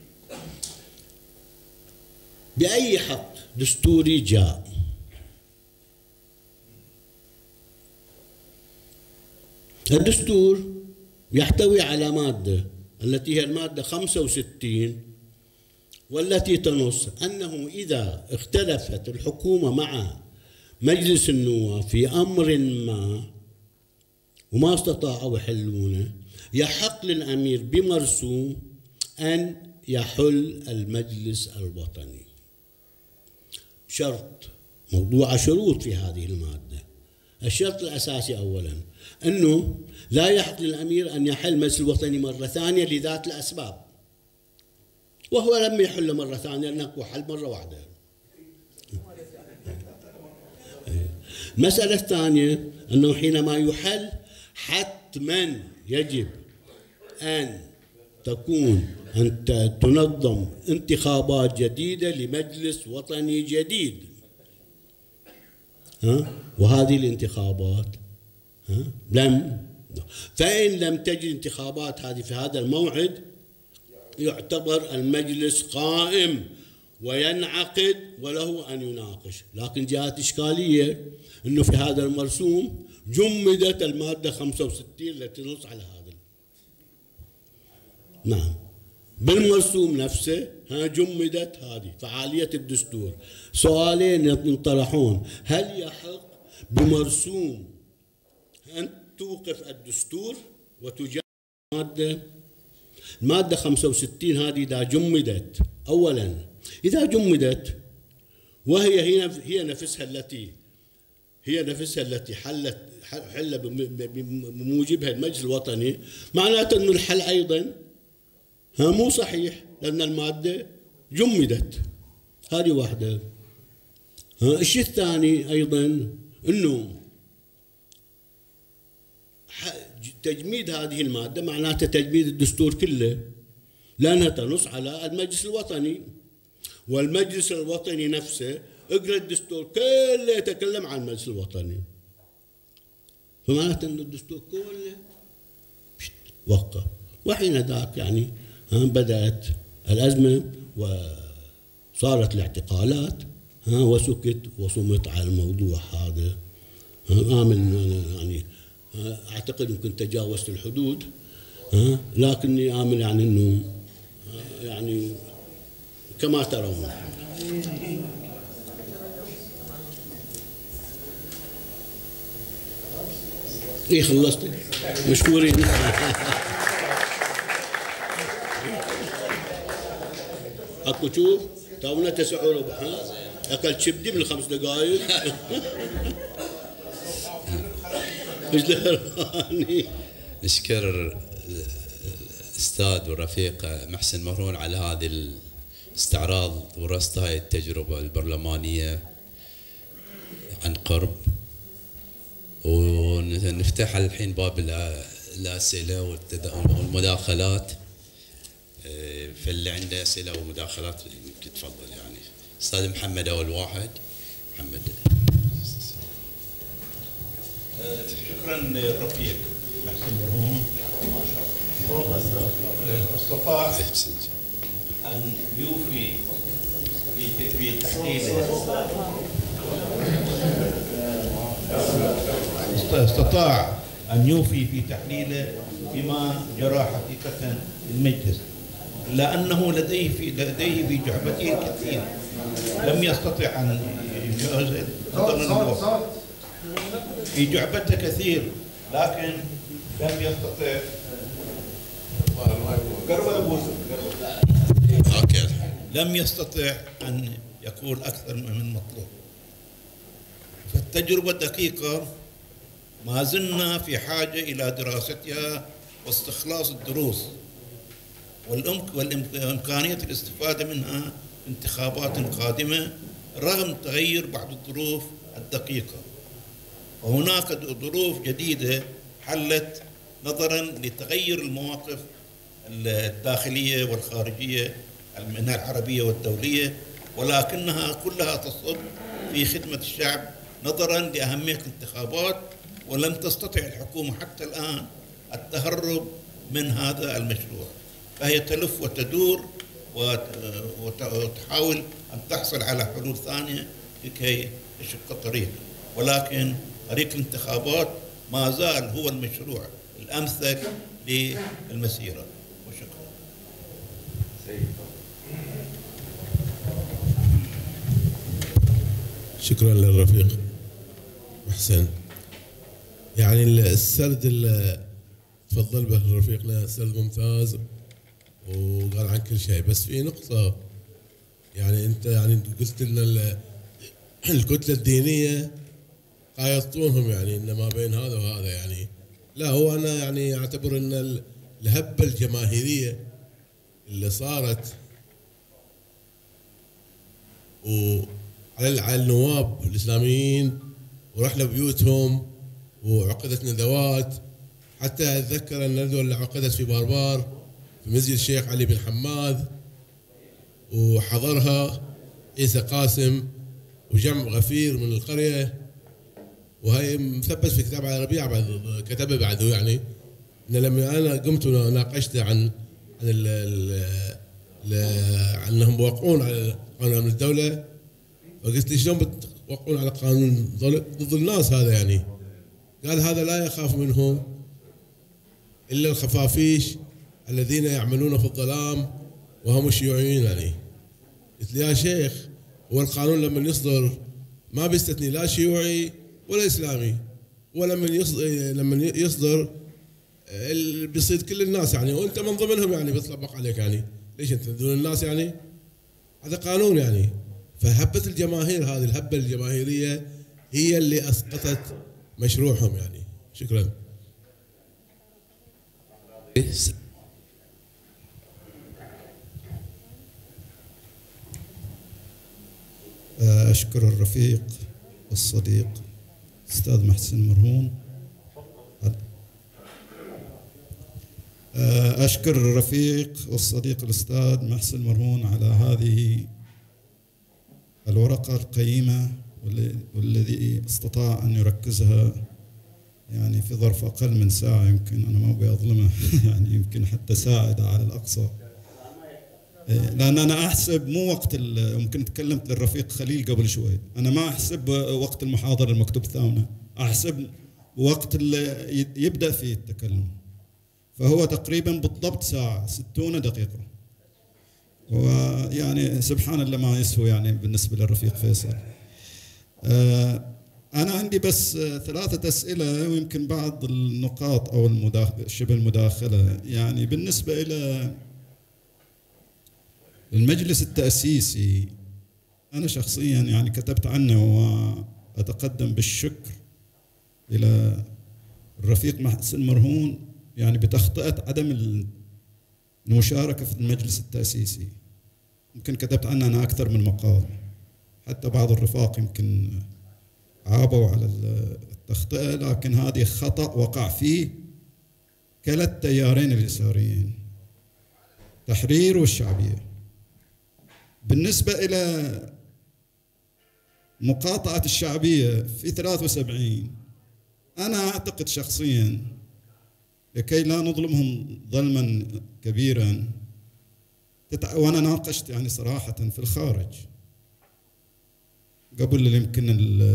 بأي حق دستوري جاء؟ الدستور يحتوي على مادة التي هي المادة خمسة وستين، والتي تنص أنه إذا اختلفت الحكومة مع مجلس النواب في أمر ما وما استطاعوا يحلونه، يحق للأمير بمرسوم أن يحل المجلس الوطني. شرط، موضوع شروط في هذه المادة. الشرط الأساسي أولا أنه لا يحق للأمير أن يحل المجلس الوطني مرة ثانية لذات الأسباب، وهو لم يحل مرة ثانية لأنه حل مرة واحدة. المسألة الثانية أنه حينما يحل حتما يجب أن تكون أن تنظم انتخابات جديدة لمجلس وطني جديد. ها؟ وهذه الانتخابات ها؟ لم فإن لم تجد انتخابات هذه في هذا الموعد يعتبر المجلس قائم وينعقد وله أن يناقش. لكن جاءت إشكالية أنه في هذا المرسوم جمدت المادة خمسة وستين التي تنص على هذا. نعم، بالمرسوم نفسه ها جمدت هذه فعالية الدستور. سؤالين ينطرحون: هل يحق بمرسوم أن توقف الدستور وتجاوز المادة؟ المادة خمسة وستين هذه إذا جمدت، أولا إذا جمدت وهي هي هي نفسها التي هي نفسها التي حلت حل بموجبها المجلس الوطني، معناته أن الحل أيضا ها مو صحيح لأن المادة جمدت. هذه واحدة. الشيء الثاني أيضا أنه تجميد هذه المادة معناته تجميد الدستور كله، لأنها تنص على المجلس الوطني، والمجلس الوطني نفسه اقرأ الدستور كله يتكلم عن المجلس الوطني، فمعناته أن الدستور كله وقف. وحين ذاك يعني بدأت الأزمة وصارت الاعتقالات وسكت وصمت على الموضوع هذا. آمل يعني أعتقد يمكن تجاوزت الحدود، لكني آمل يعني أنه يعني كما ترون. إيه خلصت؟ مشكورين. اكو شوف تونا تسعة ربع. اكل شبدي من الخمس دقائق. ايش دهراني. نشكر الاستاذ والرفيق محسن مهرون على هذه الاستعراض ورصد هاي التجربه البرلمانيه عن قرب. ونفتح الحين باب الاسئله والمداخلات. فاللي عنده اسئله ومداخلات يمكن تفضل يعني. استاذ محمد اول واحد. محمد. شكرا للرفيق محسن مرهون. استطاع ان يوفي في في تحليله استطاع ان يوفي في تحليله بما جرى حقيقه المجلس، الا انه لديه في لديه في جعبته الكثير لم يستطع ان يجاوز الوقت. في جعبته كثير لكن لم يستطع. لم يستطع ان يقول اكثر من مطلوب. فالتجربه دقيقه ما زلنا في حاجه الى دراستها واستخلاص الدروس والامكانيه الاستفاده منها في انتخابات قادمه رغم تغير بعض الظروف الدقيقه. وهناك ظروف جديدة حلت نظرا لتغير المواقف الداخلية والخارجية منها العربية والدولية، ولكنها كلها تصب في خدمة الشعب نظرا لأهمية الانتخابات. ولم تستطع الحكومة حتى الآن التهرب من هذا المشروع، فهي تلف وتدور وتحاول أن تحصل على حلول ثانية لكي تشق الطريق، ولكن طريق الانتخابات ما زال هو المشروع الأمثل للمسيرة. وشكرا. شكرا للرفيق محسن. يعني السرد اللي تفضل به رفيقنا سرد ممتاز وقال عن كل شيء، بس في نقطة يعني أنت يعني قلت لنا الكتلة الدينية قايضتونهم يعني إن ما بين هذا وهذا يعني. لا، هو أنا يعني أعتبر أن الهبة الجماهيرية اللي صارت وعلى النواب الإسلاميين ورحنا بيوتهم وعقدت ندوات، حتى أتذكر الندوة اللي عقدت في باربار في مسجد الشيخ علي بن حماد وحضرها عيسى قاسم وجمع غفير من القرية، وهي مثبت في كتاب عربية بعد كتبه بعده يعني. إن لما أنا قمت وناقشت عن عن ال ال عنهم بوقعون على قانون أمن الدولة، فقلت لي شلون بتوقعون على قانون ضد الناس هذا يعني؟ قال هذا لا يخاف منه إلا الخفافيش الذين يعملون في الظلام وهم الشيوعيين يعني. قلت لي يا شيخ هو القانون لما يصدر ما بيستثني لا شيوعي ولا إسلامي، ولما يصدر لما يصدر بيصيد كل الناس يعني، وأنت من ضمنهم يعني بيطبق عليك يعني. ليش أنت دون الناس يعني؟ هذا قانون يعني. فهبة الجماهير هذه الهبة الجماهيرية هي اللي أسقطت مشروعهم يعني. شكرا. أشكر الرفيق والصديق أستاذ محسن مرهون. أشكر الرفيق والصديق الأستاذ محسن مرهون على هذه الورقة القيمة والذي استطاع أن يركزها يعني في ظرف أقل من ساعة. يمكن أنا ما أبغى أظلمه يعني يمكن حتى ساعة على الأقصى، لأن أنا أحسب مو وقت يمكن تكلمت للرفيق خليل قبل شوي، أنا ما أحسب وقت المحاضرة المكتوب الثامنة، أحسب وقت اللي يبدأ فيه التكلم، فهو تقريبا بالضبط ساعة ستون دقيقة. ويعني سبحان الله ما يسوى يعني بالنسبة للرفيق فيصل. أنا عندي بس ثلاثة أسئلة ويمكن بعض النقاط أو المداخلة شبه المداخلة. يعني بالنسبة إلى المجلس التأسيسي أنا شخصيا يعني كتبت عنه وأتقدم بالشكر إلى الرفيق محسن مرهون يعني بتخطئة عدم المشاركة في المجلس التأسيسي. يمكن كتبت عنه أنا أكثر من مقال، حتى بعض الرفاق يمكن عابوا على التخطئة، لكن هذه خطأ وقع فيه كلا التيارين اليساريين، تحرير والشعبية. بالنسبة إلى مقاطعة الشعبية في ثلاثة وسبعين، أنا أعتقد شخصيا لكي لا نظلمهم ظلما كبيرا، وأنا ناقشت يعني صراحة في الخارج قبل يمكن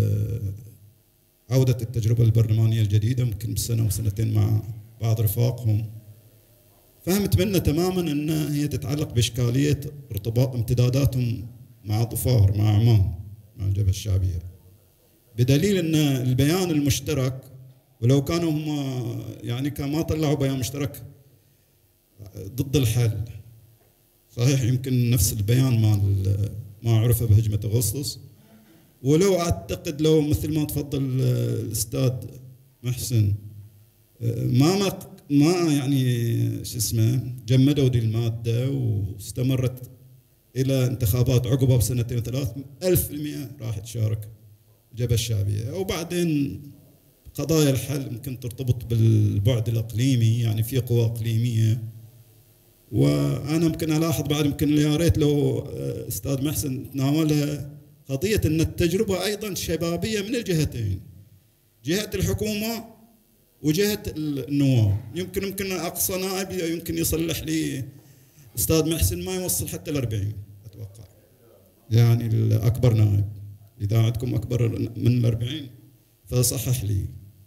عودة التجربة البرلمانية الجديدة، ممكن بسنة وسنتين مع بعض رفاقهم، فهمت منه تماما أن هي تتعلق بإشكالية ارتباط امتداداتهم مع ظفار، مع عمان، مع الجبهة الشعبية، بدليل أن البيان المشترك، ولو كانوا هم يعني كان ما طلعوا بيان مشترك ضد الحل، صحيح يمكن نفس البيان ما ما عرفه بهجمة أغسطس، ولو أعتقد لو مثل ما تفضل الأستاذ محسن ما ما ما يعني شو اسمه جمدوا دي المادة واستمرت إلى انتخابات عقبها بسنتين وثلاث، ألف في المئة راح تشارك الجبهة الشعبية. وبعدين قضايا الحل ممكن ترتبط بالبعد الإقليمي، يعني في قوى إقليمية، وأنا ممكن ألاحظ بعد يمكن يا ريت لو أستاذ محسن تناولها قضية أن التجربة أيضا شبابية من الجهتين، جهة الحكومة وجهة النواب. يمكن يمكن أقصى نائب يمكن يصلح لي أستاذ محسن ما يوصل حتى الأربعين أتوقع، يعني الأكبر نائب، إذا عندكم أكبر من الأربعين فصحح لي.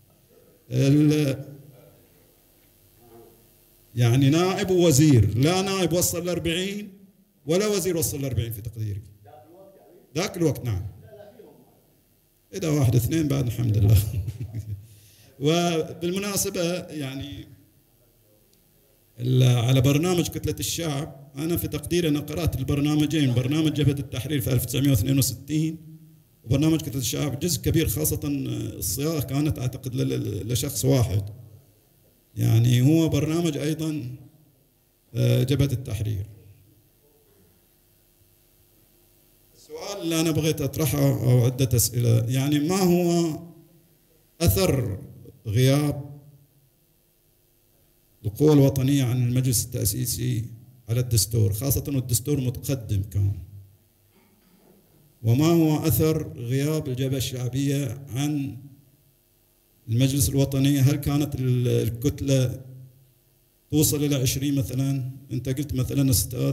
يعني نائب ووزير، لا نائب وصل الأربعين ولا وزير وصل الأربعين في تقديري ذاك الوقت. نعم، إذا واحد اثنين بعد الحمد لله. وبالمناسبة يعني على برنامج كتلة الشعب، أنا في تقديري أنا قرأت البرنامجين، برنامج جبهة التحرير في ألف وتسعمئة واثنين وستين وبرنامج كتلة الشعب، جزء كبير خاصة الصياغة كانت أعتقد لشخص واحد، يعني هو برنامج أيضا جبهة التحرير. السؤال اللي أنا بغيت أطرحه أو عدة أسئلة، يعني ما هو أثر غياب القوى الوطنية عن المجلس التأسيسي على الدستور، خاصة والدستور متقدم كان، وما هو أثر غياب الجبهة الشعبية عن المجلس الوطني؟ هل كانت الكتلة توصل إلى عشرين مثلا؟ أنت قلت مثلا أستاذ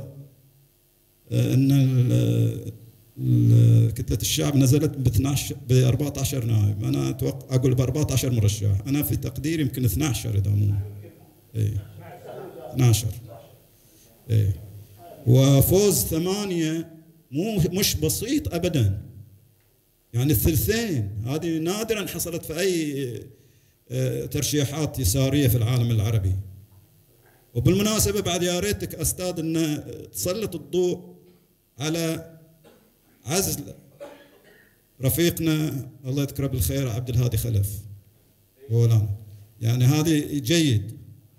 أن كتلة الشعب نزلت ب أربعة عشر نائب، أنا أتوقع أقول ب أربعة عشر مرشح، أنا في تقديري يمكن اثني عشر إذا مو إيه اثني عشر إيه، وفوز ثمانية مو مش بسيط أبدا، يعني الثلثين، هذه نادرا حصلت في أي ترشيحات يسارية في العالم العربي. وبالمناسبة بعد يا ريتك أستاذ أن تسلط الضوء على عزل رفيقنا الله يذكره بالخير عبد الهادي خلف ولانا، يعني هذه جيد.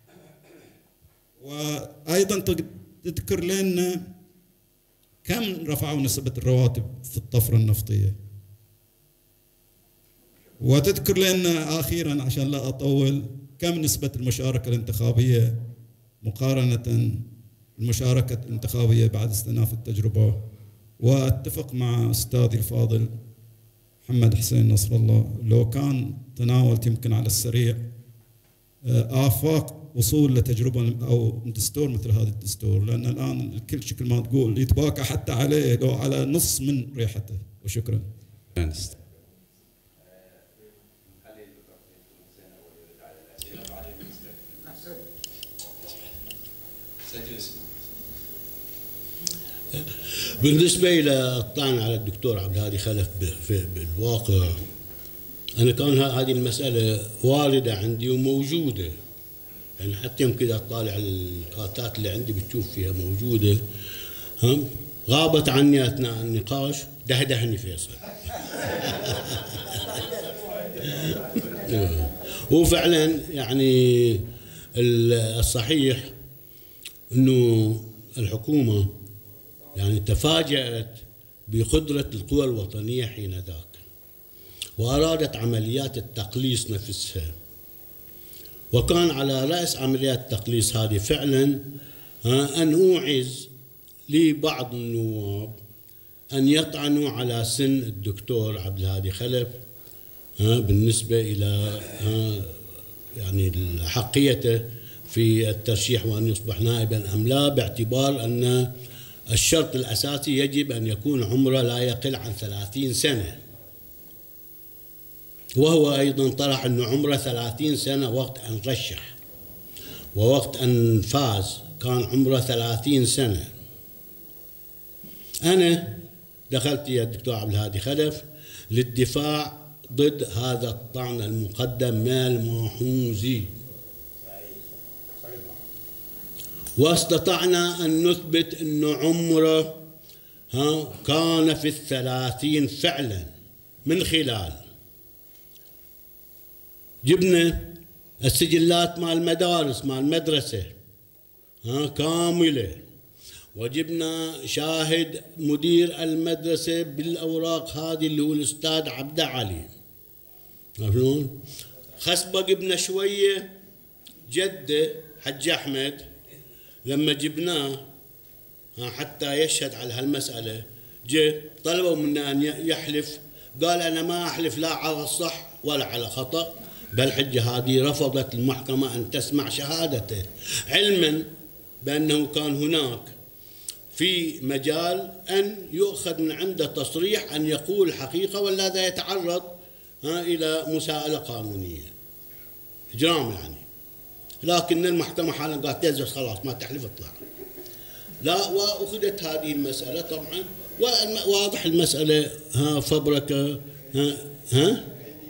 وأيضا تذكر لنا كم رفعوا نسبة الرواتب في الطفرة النفطية، وتذكر لنا أخيرا عشان لا أطول كم نسبة المشاركة الانتخابية مقارنة المشاركة الانتخابية بعد استئناف التجربة. واتفق مع أستاذي الفاضل محمد حسين نصر الله، لو كان تناولت يمكن على السريع آفاق وصول لتجربة أو دستور مثل هذا الدستور، لأن الآن الكل شكل ما تقول يتباكى حتى عليه لو على نص من ريحته. وشكرا. بالنسبة إلى الطعن على الدكتور عبد الهادي خلف بالواقع، أنا كان هذه المسألة واردة عندي وموجودة، يعني حتى يمكن إذا تطالع الكاتات اللي عندي بتشوف فيها موجودة. هم غابت عني أثناء النقاش دهدهني فيصل. هو فعلا يعني الصحيح انه الحكومه يعني تفاجأت بقدرة القوى الوطنية حين ذاك، وأرادت عمليات التقليص نفسها، وكان على رأس عمليات التقليص هذه فعلا أن أوعز لبعض النواب أن يطعنوا على سن الدكتور عبد الهادي خلف بالنسبة إلى يعني حقيته في الترشيح وأن يصبح نائبا أم لا، باعتبار أن الشرط الأساسي يجب أن يكون عمره لا يقل عن ثلاثين سنة، وهو أيضا طرح أن عمره ثلاثين سنة وقت أن رشح، ووقت أن فاز كان عمره ثلاثين سنة. أنا دخلت يا الدكتور عبد الهادي خلف للدفاع ضد هذا الطعن المقدم من المحوزي، واستطعنا أن نثبت أن عمره ها كان في الثلاثين فعلا، من خلال جبنا السجلات مع المدارس مع المدرسة ها كاملة، وجبنا شاهد مدير المدرسة بالأوراق هذه اللي هو الأستاذ عبد علي. عرفتون؟ خصبة جبنا شوية جدة حج أحمد لما جبناه حتى يشهد على هالمسألة، جاء طلبوا منا أن يحلف، قال أنا ما أحلف لا على الصح ولا على خطأ، بل حجة هذه رفضت المحكمة أن تسمع شهادته، علما بأنه كان هناك في مجال أن يؤخذ من عنده تصريح أن يقول الحقيقة ولا لا يتعرض إلى مساءلة قانونية إجرام يعني. لكن المحكمة حالا قالت تزوج خلاص ما تحلف اطلع. لا، وأخذت هذه المسألة طبعا، وواضح المسألة ها فبركة ها ها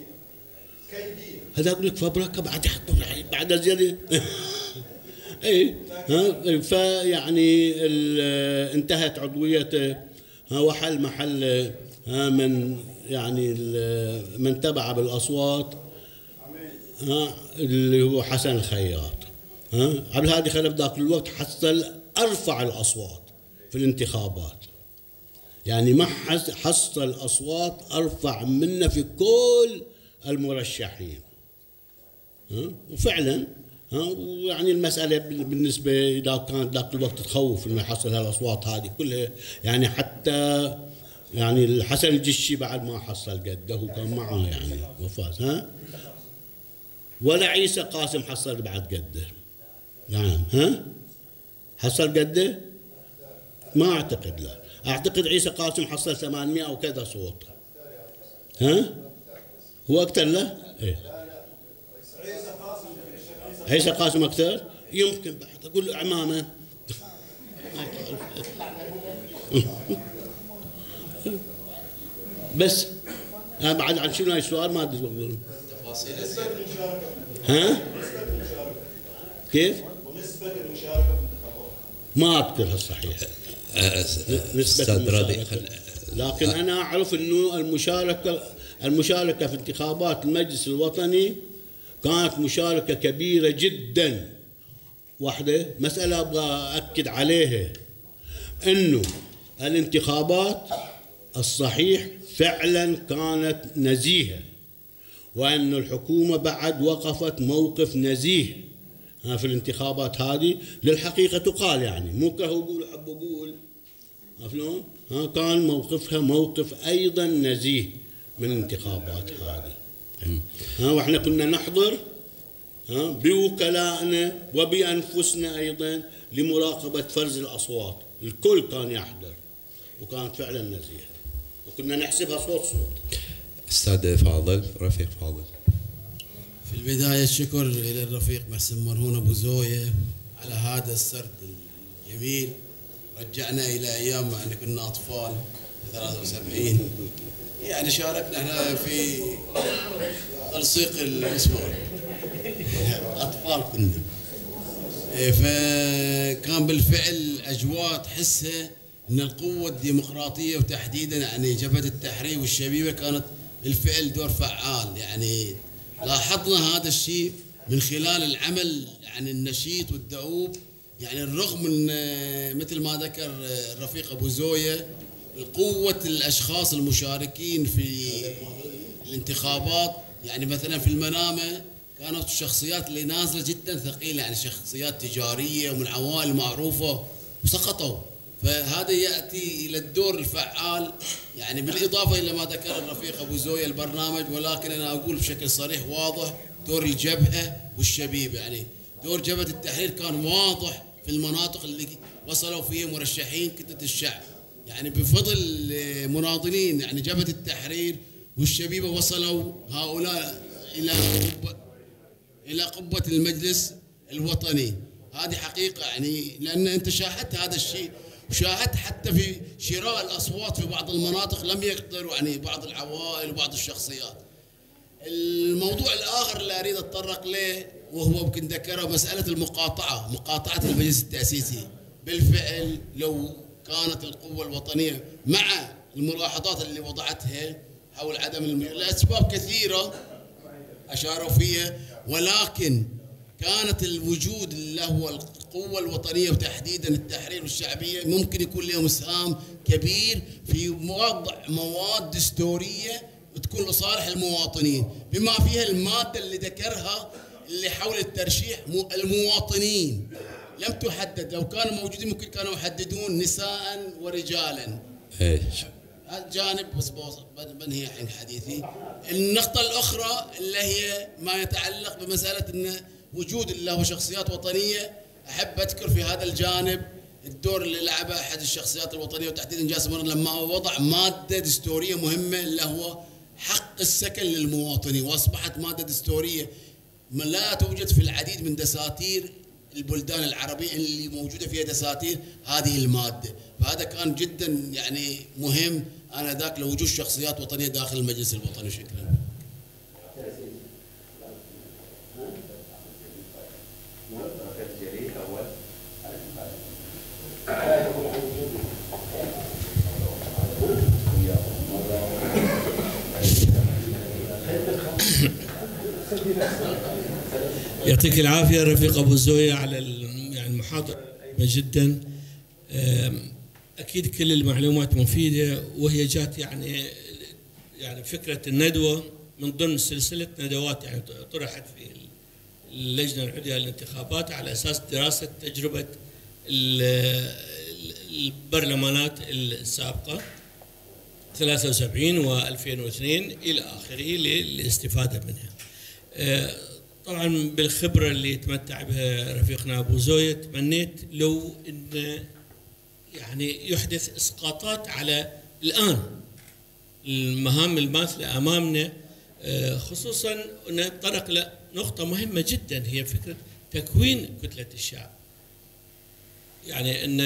هذا أقول لك فبركة بعد يحطوا بعد زيادة. اي ها فيعني انتهت عضويته ها وحل محل ها من يعني من تبع بالاصوات ها اللي هو حسن الخياط. ها عبد الهادي خلف ذاك الوقت حصل ارفع الاصوات في الانتخابات، يعني ما حصل اصوات ارفع منه في كل المرشحين. ها وفعلا ها ويعني المسألة بالنسبة إذا كانت ذاك الوقت تخوف إنه يحصل هالأصوات هذه كلها، يعني حتى يعني الحسن الجشي بعد ما حصل قده هو كان معه يعني وفاز. ها ولا عيسى قاسم حصل بعد قده يعني. ها حصل قده؟ ما أعتقد، لا أعتقد عيسى قاسم حصل ثمانمئة أو كذا صوت. ها هو أكثر له؟ إيه عيسى قاسم أكثر؟ يمكن بعد أقول له عمامة. بس أنا بعد عن شنو هاي السؤال ما أدري أقول. ها؟ كيف؟ ونسبة المشاركة في الانتخابات ما أذكرها الصحيح. نسبة المشاركة، لكن أنا أعرف إنه المشاركة المشاركة في انتخابات المجلس الوطني كانت مشاركة كبيرة جدا. واحدة مسألة أبغى أكد عليها، إنه الانتخابات الصحيح فعلا كانت نزيهة، وأن الحكومة بعد وقفت موقف نزيه في الانتخابات هذه. للحقيقة تقال يعني مو كهو يقول أحب أقول شلون، كان موقفها موقف أيضا نزيه من الانتخابات هذه. ها واحنا كنا نحضر ها بوكلائنا وبأنفسنا أيضا لمراقبة فرز الأصوات، الكل كان يحضر وكانت فعلا نزيهة وكنا نحسبها صوت صوت. أستاذ فاضل، رفيق فاضل. في البداية الشكر إلى الرفيق محسن مرهون أبو زوية على هذا السرد الجميل، رجعنا إلى أيام ما احنا كنا أطفال ثلاثة وسبعين، يعني شاركنا احنا في تلصيق الاسبوع اطفال كنا. فكان بالفعل اجواء تحسها ان القوه الديمقراطيه وتحديدا يعني جبهه التحرير والشبيبه كانت بالفعل دور فعال. يعني لاحظنا هذا الشيء من خلال العمل يعني النشيط والدؤوب. يعني الرغم من مثل ما ذكر الرفيق ابو زويه قوه الاشخاص المشاركين في الانتخابات، يعني مثلا في المنامه كانت الشخصيات اللي نازله جدا ثقيله، يعني شخصيات تجاريه ومن عوائل معروفه وسقطوا. فهذا ياتي الى الدور الفعال، يعني بالاضافه الى ما ذكر الرفيق ابو زويه البرنامج، ولكن انا اقول بشكل صريح واضح دور الجبهه والشبيبه. يعني دور جبهه التحرير كان واضح في المناطق اللي وصلوا فيها مرشحين كتله الشعب، يعني بفضل مناضلين يعني جبهه التحرير والشبيبه وصلوا هؤلاء الى قبه الى قبه المجلس الوطني. هذه حقيقه، يعني لان انت شاهدت هذا الشيء، وشاهدت حتى في شراء الاصوات في بعض المناطق لم يقدروا يعني بعض العوائل وبعض الشخصيات. الموضوع الاخر اللي اريد اتطرق له وهو يمكن ذكره مساله المقاطعه، مقاطعه المجلس التاسيسي. بالفعل لو كانت القوه الوطنيه مع الملاحظات اللي وضعتها حول عدم الم... الاسباب كثيره اشاروا فيها، ولكن كانت الوجود اللي هو القوه الوطنيه وتحديدا التحرير والشعبيه ممكن يكون لهم اسهام كبير في وضع مواد دستوريه تكون لصالح المواطنين، بما فيها الماده اللي ذكرها اللي حول الترشيح المواطنين لم تحدد. لو كانوا موجودين ممكن كانوا يحددون نساء ورجالا. ايش هذا جانب بس بنهي عن حديثي. النقطة الأخرى اللي هي ما يتعلق بمسألة أن وجود اللي هو شخصيات وطنية، أحب أذكر في هذا الجانب الدور اللي لعبه أحد الشخصيات الوطنية وتحديدا جاسم مرن لما وضع مادة دستورية مهمة اللي هو حق السكن للمواطنين، وأصبحت مادة دستورية لا توجد في العديد من دساتير البلدان العربية اللي موجودة فيها دساتير هذه المادة. فهذا كان جدا يعني مهم أنا ذاك لوجود شخصيات وطنية داخل المجلس الوطني. شكرا. يعطيك العافية رفيق أبو زوية على يعني المحاضرة جدا. أكيد كل المعلومات مفيدة، وهي جات يعني يعني فكرة الندوة من ضمن سلسلة ندوات يعني طرحت في اللجنة العليا للانتخابات على أساس دراسة تجربة البرلمانات السابقة ثلاثة وسبعين وألفين واثنين إلى آخره للاستفادة منها. طبعا بالخبرة اللي يتمتع بها رفيقنا أبو زوية تمنيت لو إن يعني يحدث إسقاطات على الآن المهام الماثلة أمامنا، خصوصا أن نتطرق لنقطة مهمة جدا هي فكرة تكوين كتلة الشعب. يعني أن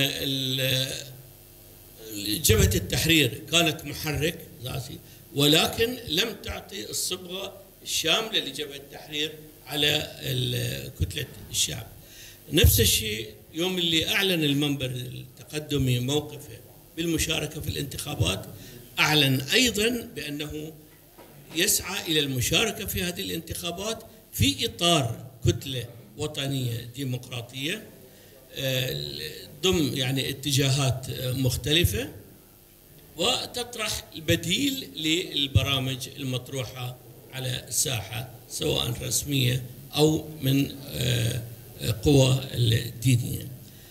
جبهة التحرير كانت محرك ذاتي، ولكن لم تعطي الصبغة الشاملة لجبهة التحرير على كتلة الشعب. نفس الشيء يوم اللي أعلن المنبر التقدمي موقفه بالمشاركة في الانتخابات، أعلن أيضا بأنه يسعى إلى المشاركة في هذه الانتخابات في إطار كتلة وطنية ديمقراطية ضمن يعني اتجاهات مختلفة، وتطرح البديل للبرامج المطروحة على الساحة سواء رسمية أو من قوى الدينية.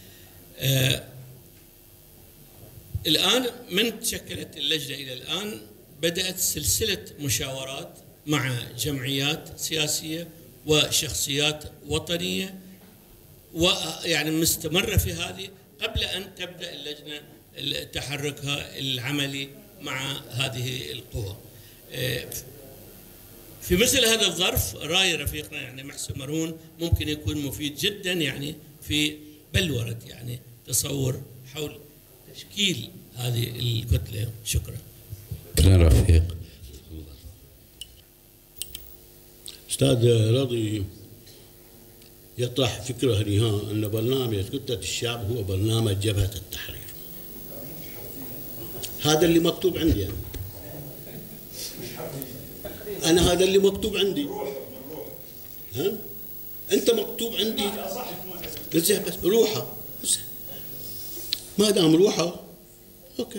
الآن من تشكلت اللجنة إلى الآن بدأت سلسلة مشاورات مع جمعيات سياسية وشخصيات وطنية، ويعني مستمرة في هذه قبل أن تبدأ اللجنة تحركها العملي مع هذه القوى. في مثل هذا الظرف رأي رفيقنا يعني محسن مرهون ممكن يكون مفيد جدا يعني في بلورة يعني تصور حول تشكيل هذه الكتلة. شكرا. شكرا رفيق. أستاذ رضي يطرح فكرة هنا أن برنامج كتلة الشعب هو برنامج جبهة التحرير. هذا اللي مكتوب عندي أنا. أنا هذا اللي مكتوب عندي. ها؟ أنت مكتوب عندي. بس بس روحه. بس. ما دام روحه أوكي.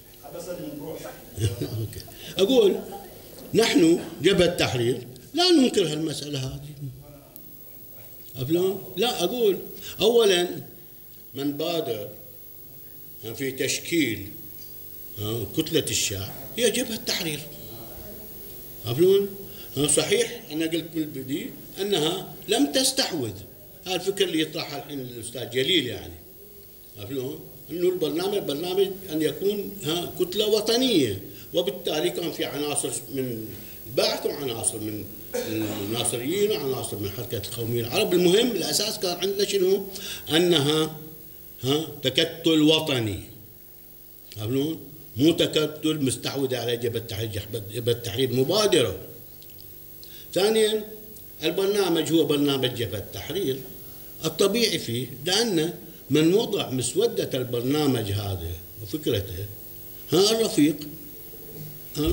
أوكي. أقول نحن جبهة التحرير لا ننكر هالمسألة هذه. أفلون؟ لا أقول أولا من بادر في تشكيل كتلة الشعب هي جبهة التحرير. أفلون؟ صحيح أنا قلت بالبدي أنها لم تستحوذ. هذا الفكر اللي يطرحها الحين الأستاذ جليل يعني. أفلون؟ أنه البرنامج برنامج أن يكون ها كتلة وطنية، وبالتالي كان في عناصر من البعث وعناصر من الناصريين وعناصر من حركة القوميين العرب. المهم الأساس كان عندنا شنو؟ أنها ها تكتل وطني. أفلون؟ مو تكتل مستحوذ على جبهة التحرير. جبهة التحرير مبادرة. ثانيا البرنامج هو برنامج جبهة التحرير. الطبيعي فيه لأن من وضع مسودة البرنامج هذا وفكرته ها الرفيق ها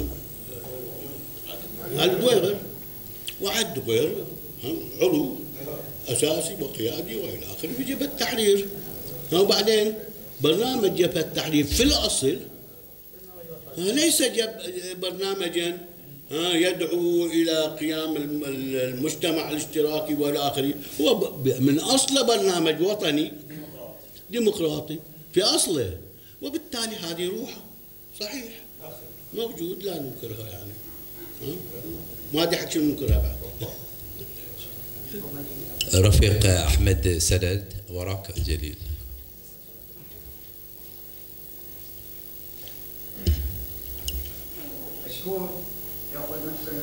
الدويغر، وعد دويغر عضو أساسي وقيادي وإلى آخره في جبهة التحرير. وبعدين برنامج جبهة التحرير في الأصل ليس برنامجا يدعو إلى قيام المجتمع الاشتراكي وإلى آخره، هو من أصله برنامج وطني ديمقراطي في أصله، وبالتالي هذه روحه صحيح موجود لا ننكرها يعني. ما أدري حق شنو ننكرها بعد. رفيق أحمد سدد وراك جليل. مشكور يا أخوي محسن.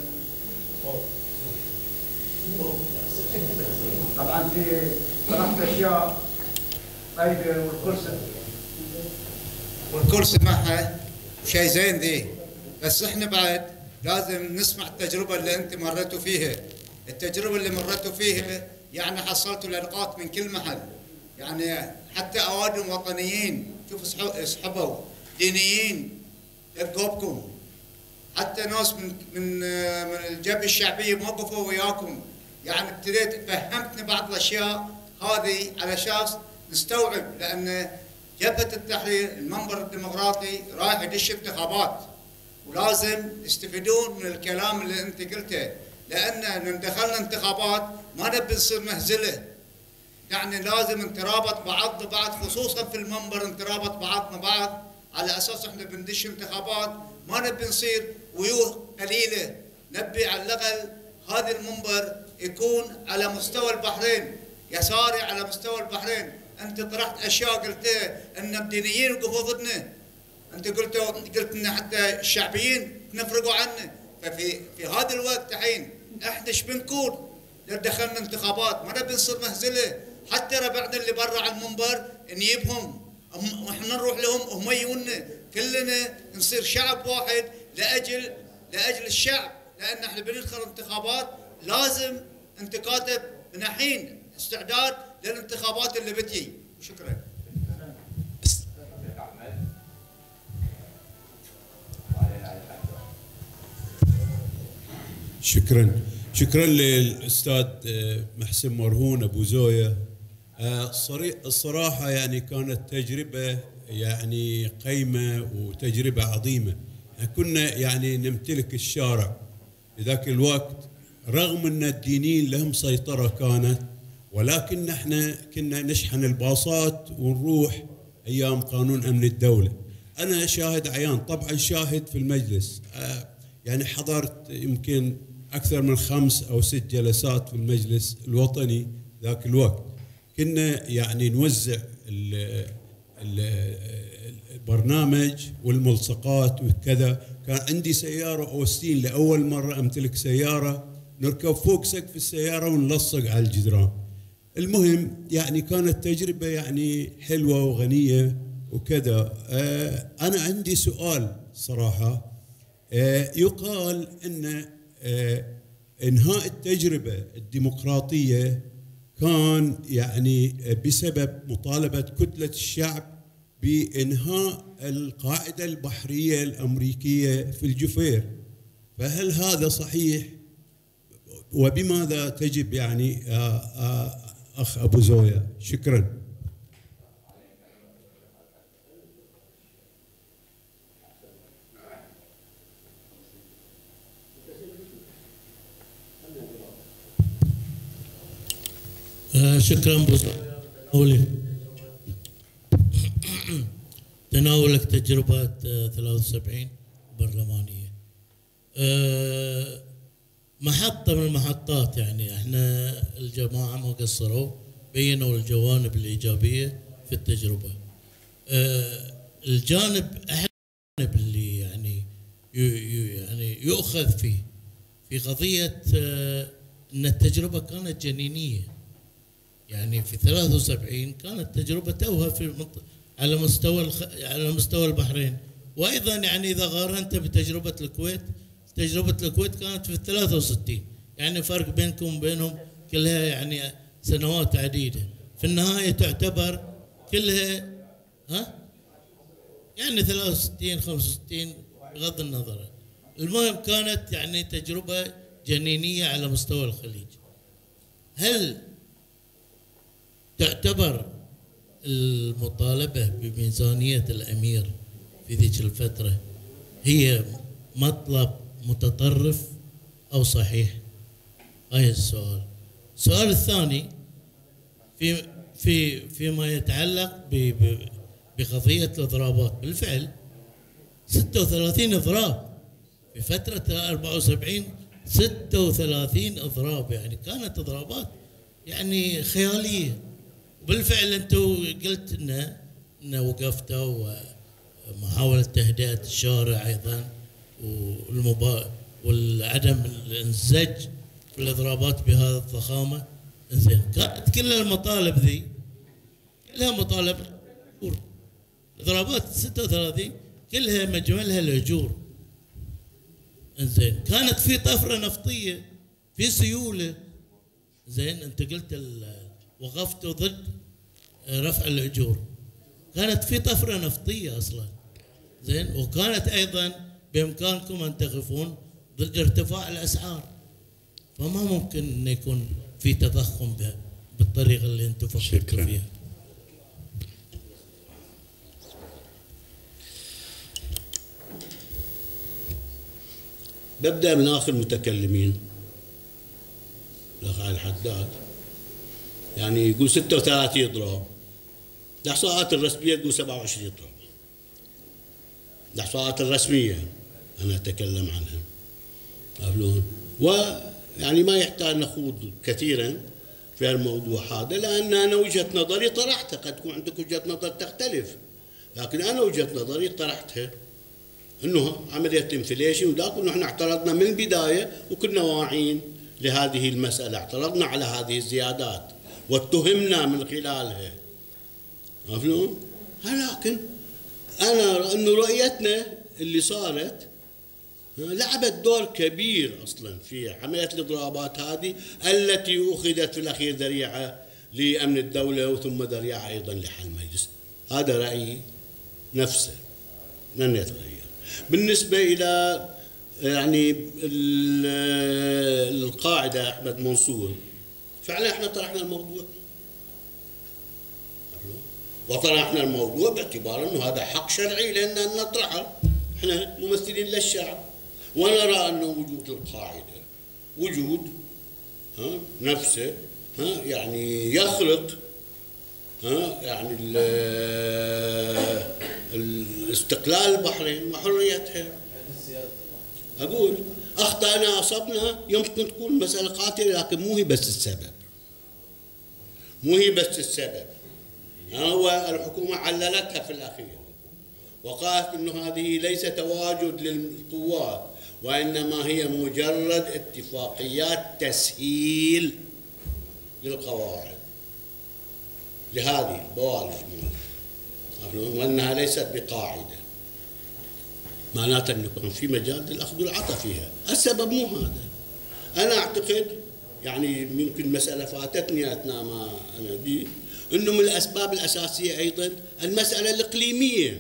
طبعا في طرحت أشياء طيبة والكرسي والكرسي معها شيء زين ذي، بس احنا بعد لازم نسمع التجربة اللي انت مريتوا فيها. التجربة اللي مريتوا فيها يعني حصلتوا لقاءات من كل محل، يعني حتى أوادم وطنيين شوفوا اسحبوا، دينيين لقوبكم، حتى ناس من من من الجبهة الشعبية موقفوا وياكم. يعني ابتديت فهمتنا بعض الاشياء هذه على اساس نستوعب، لان جبهة التحرير المنبر الديمقراطي رايح يدش انتخابات، ولازم يستفيدون من الكلام اللي انت قلته، لان من دخلنا انتخابات ما نبي نصير مهزله. يعني لازم نترابط بعض ببعض، خصوصا في المنبر نترابط بعضنا بعض على اساس احنا بندش انتخابات، ما نبي نصير ويوه قليله، نبي على الاقل هذا المنبر يكون على مستوى البحرين، يساري على مستوى البحرين. انت طرحت اشياء قلتها ان الدينيين وقفوا ضدنا، انت قلت قلت ان حتى الشعبيين نفرقوا عنا. ففي في هذا الوقت الحين احنا ايش بنكون؟ لو دخلنا انتخابات ما نبي نصير مهزله، حتى ربعنا اللي برا على المنبر نجيبهم واحنا نروح لهم وهم يجونا، كلنا نصير شعب واحد لاجل لاجل الشعب، لان احنا بندخل انتخابات لازم انت كاتب من الحين استعداد للانتخابات اللي بتجي. شكرا. شكرا شكرا للاستاذ محسن مرهون ابو زويه. الصراحه يعني كانت تجربه يعني قيمه وتجربه عظيمه. كنا يعني نمتلك الشارع في ذاك الوقت، رغم ان الدينيين لهم سيطره كانت، ولكن احنا كنا نشحن الباصات ونروح ايام قانون امن الدوله. انا شاهد عيان، طبعا شاهد في المجلس، يعني حضرت يمكن اكثر من خمس او ست جلسات في المجلس الوطني ذاك الوقت. كنا يعني نوزع البرنامج والملصقات وكذا. كان عندي سياره اوستين، لاول مره امتلك سياره، نركب فوق سقف السياره ونلصق على الجدران. المهم يعني كانت تجربه يعني حلوه وغنيه وكذا. آه انا عندي سؤال صراحه. آه يقال ان آه انهاء التجربه الديمقراطيه كان يعني بسبب مطالبه كتله الشعب بإنهاء القاعدة البحرية الأمريكية في الجفير، فهل هذا صحيح؟ وبماذا تجب يعني أخ أبو زويا؟ شكرا. آه شكرا بوزويا. تناولك تجربة ثلاثة وسبعين برلمانية. أه محطة من المحطات، يعني احنا الجماعة ما قصروا، بينوا الجوانب الإيجابية في التجربة. أه الجانب احنا اللي يعني يعني يؤخذ فيه في قضية أه ان التجربة كانت جنينية. يعني في ثلاثة وسبعين كانت تجربة توها في منطقة على مستوى الخ... على مستوى البحرين، وايضا يعني اذا قارنت بتجربه الكويت، تجربه الكويت كانت في ثلاثة وستين، يعني فرق بينكم وبينهم كلها يعني سنوات عديده، في النهايه تعتبر كلها ها يعني ثلاثة وستين خمسة وستين بغض النظر. المهم كانت يعني تجربه جنينيه على مستوى الخليج. هل تعتبر المطالبة بميزانية الأمير في ذيك الفترة هي مطلب متطرف أو صحيح؟ هاي السؤال. السؤال الثاني في في فيما يتعلق بقضية الإضرابات. بالفعل ستة وثلاثين إضراب في فترة أربعة وسبعين، ستة وثلاثين إضراب، يعني كانت إضرابات يعني خيالية. بالفعل انتم قلت انه انه وقفتوا ومحاوله تهدئه الشارع ايضا، والمبا والعدم الانسجام في الاضرابات بهذه الضخامه. زين، كانت كل المطالب ذي كلها مطالب الاجور. الاضرابات ستة وثلاثين كلها مجملها الاجور. زين، كانت في طفره نفطيه، في سيوله. زين، انت قلت وقفتوا ضد رفع الأجور، كانت في طفرة نفطية أصلا. زين، وكانت أيضا بإمكانكم أن تقفون ضد ارتفاع الأسعار، فما ممكن أن يكون في تضخم بالطريقة اللي أنتم فكرتوا فيها. ببدأ من آخر المتكلمين، الأخ علي الحداد، يعني يقول ستة وثلاثين إضراب، الإحصاءات الرسمية تقول سبعة وعشرين إضراب. الإحصاءات الرسمية أنا أتكلم عنها. عرفتون؟ ويعني ما يحتاج نخوض كثيرا في الموضوع هذا، لأن أنا وجهة نظري طرحتها، قد تكون عندك وجهة نظر تختلف، لكن أنا وجهة نظري طرحتها إنه عملية انفليشن، ولكن نحن اعترضنا من البداية وكنا واعين لهذه المسألة، اعترضنا على هذه الزيادات واتهمنا من خلالها. عرفتون؟ لكن أنا إنه رؤيتنا اللي صارت لعبت دور كبير أصلا في عملية الإضرابات هذه التي أخذت في الأخير ذريعة لأمن الدولة وثم ذريعة أيضا لحل المجلس. هذا رأيي نفسه لن يتغير. بالنسبة إلى يعني القاعدة أحمد منصور، فعلا احنا طرحنا الموضوع وطرحنا الموضوع باعتبار انه هذا حق شرعي لان نطرحه، احنا ممثلين للشعب، ونرى انه وجود القاعده وجود ها نفسه ها يعني يخلق ها يعني الاستقلال البحرين وحريتها. اقول اخطانا اصبنا يمكن تكون مساله قاتله، لكن مو هي بس السبب، مو هي بس السبب. هو الحكومه عللتها في الاخير وقالت انه هذه ليس تواجد للقوات، وانما هي مجرد اتفاقيات تسهيل للقواعد لهذه البوالج، وانها ليست بقاعده، معناته انه كان في مجال للاخذ والعطاء فيها. السبب مو هذا. انا اعتقد يعني يمكن مسألة فاتتني أثناء ما أنا دي، أنه من الأسباب الأساسية أيضا المسألة الإقليمية،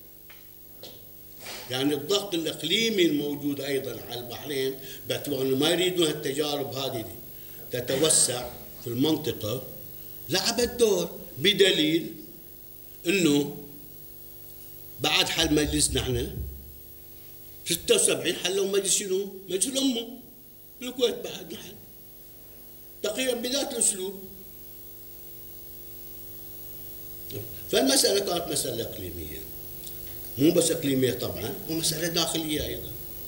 يعني الضغط الإقليمي الموجود أيضا على البحرين باعتبار أنه ما يريدون التجارب هذه تتوسع في المنطقة، لعبت دور، بدليل أنه بعد حل مجلسنا احنا ستة وسبعين حلوا مجلس شنو؟ مجلس الأمة بالكويت بعد نحن تقريبا بذات الأسلوب. فالمسألة كانت مسألة إقليمية، مو بس إقليمية طبعا، ومسألة داخلية أيضا.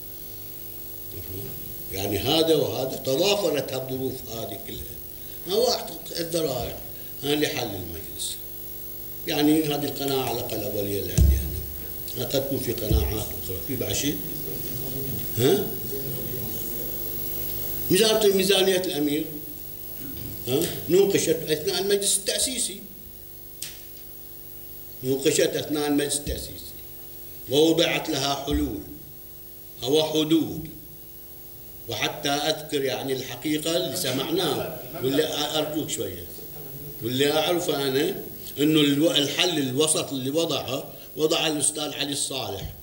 يعني هذا وهذا تضافرت الظروف هذه كلها، هو الذرائع لحل المجلس. يعني هذه القناعة على الأقل الأولية اللي عندي أنا، قد تكون في قناعات أخرى. في بعد شيء؟ ها؟ وزارة ميزانية الأمير ها؟ نوقشت أثناء المجلس التأسيسي، نوقشت أثناء المجلس التأسيسي ووضعت لها حلول أو حدود. وحتى أذكر يعني الحقيقة اللي سمعناه واللي أرجوك شوية، واللي أعرفه أنا إنه الحل الوسط اللي وضعه وضع الأستاذ علي الصالح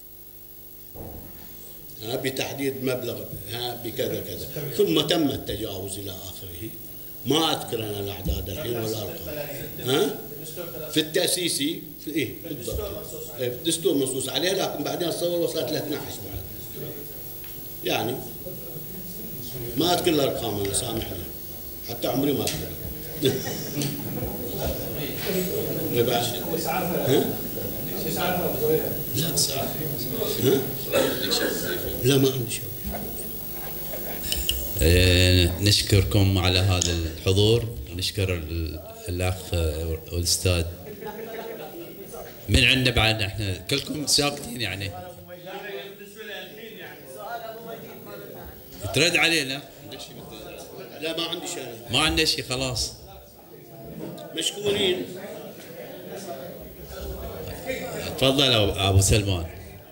ها بتحديد مبلغ ها بكذا كذا، ثم تم التجاوز إلى آخره. ما أذكر أنا الأعداد الحين ولا الأرقام. ها؟ في التأسيسي في إيه بالضبط، في الدستور منصوص عليه، لكن بعدين الصور وصلت ل اثني عشر بعد. يعني ما أذكر الأرقام أنا، سامحني، حتى عمري ما أذكر. ها؟ لا ساعة. لا ما عندي شيء. نشكركم على هذا الحضور، نشكر الأخ والأستاذ. من عندنا بعد احنا كلكم ساكتين يعني. ترد علينا؟ لا ما عندي شيء. ما عندنا شيء خلاص. مشكورين. تفضل أبو سلمان.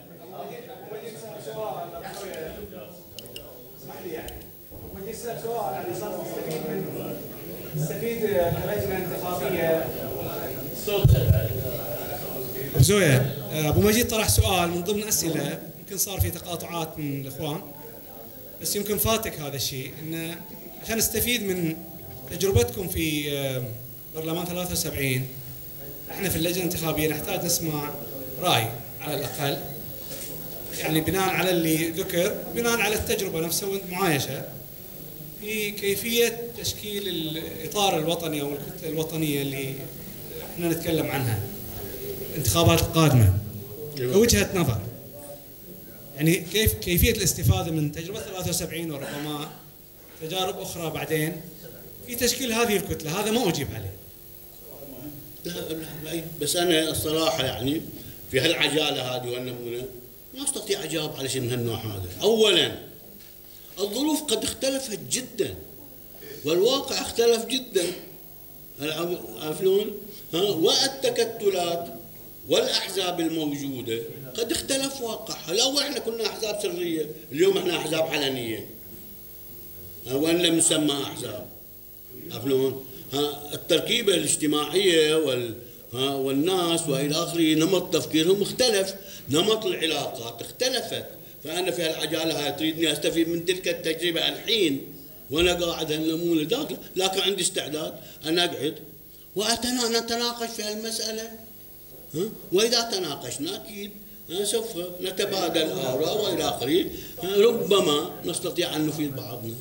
نستفيد كلجنة انتخابية صوت أبو زوية. أبو مجيد طرح سؤال من ضمن أسئلة، يمكن صار في تقاطعات من الإخوان، بس يمكن فاتك هذا الشيء، إنه عشان نستفيد من تجربتكم في برلمان ثلاثة وسبعين، احنا في اللجنة الانتخابية نحتاج نسمع رأي على الأقل، يعني بناء على اللي ذكر، بناء على التجربة نفسها والمعايشة، في كيفية تشكيل الإطار الوطني أو الكتلة الوطنية اللي احنا نتكلم عنها الانتخابات القادمة كوجهة نظر. يعني كيف كيفية الاستفادة من تجربة ثلاثة وسبعين وربما تجارب أخرى بعدين في تشكيل هذه الكتلة. هذا ما أجيب عليه. لا لا بس أنا الصراحة يعني في هالعجالة هذه والنمونة ما أستطيع أجاوب على شيء من هالنوع هذا. أولاً الظروف قد اختلفت جدا والواقع اختلف جدا، عارفون؟ ها والتكتلات والأحزاب الموجودة قد اختلف واقعها. الأول احنا كنا أحزاب سرية، اليوم احنا أحزاب علنية وإن لم نسمى أحزاب. عارفون؟ ها التركيبة الاجتماعية وال ها والناس وإلى آخره نمط تفكيرهم اختلف، نمط العلاقات اختلفت. فأنا في هالعجالة هاي تريدني أستفيد من تلك التجربة الحين وأنا قاعد هالنمونة ذاك، لكن عندي استعداد أن أقعد ونتناقش في هالمسألة. ها؟ وإذا تناقشنا أكيد سوف نتبادل آراء وإلى آخره، ربما نستطيع أن نفيد بعضنا.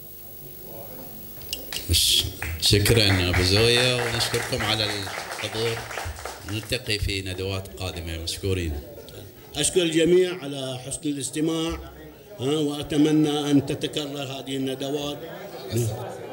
شكرا أبو زوية، ونشكركم على الحضور، نلتقي في ندوات قادمة. مشكورين. أشكر الجميع على حسن الاستماع، وأتمنى أن تتكرر هذه الندوات.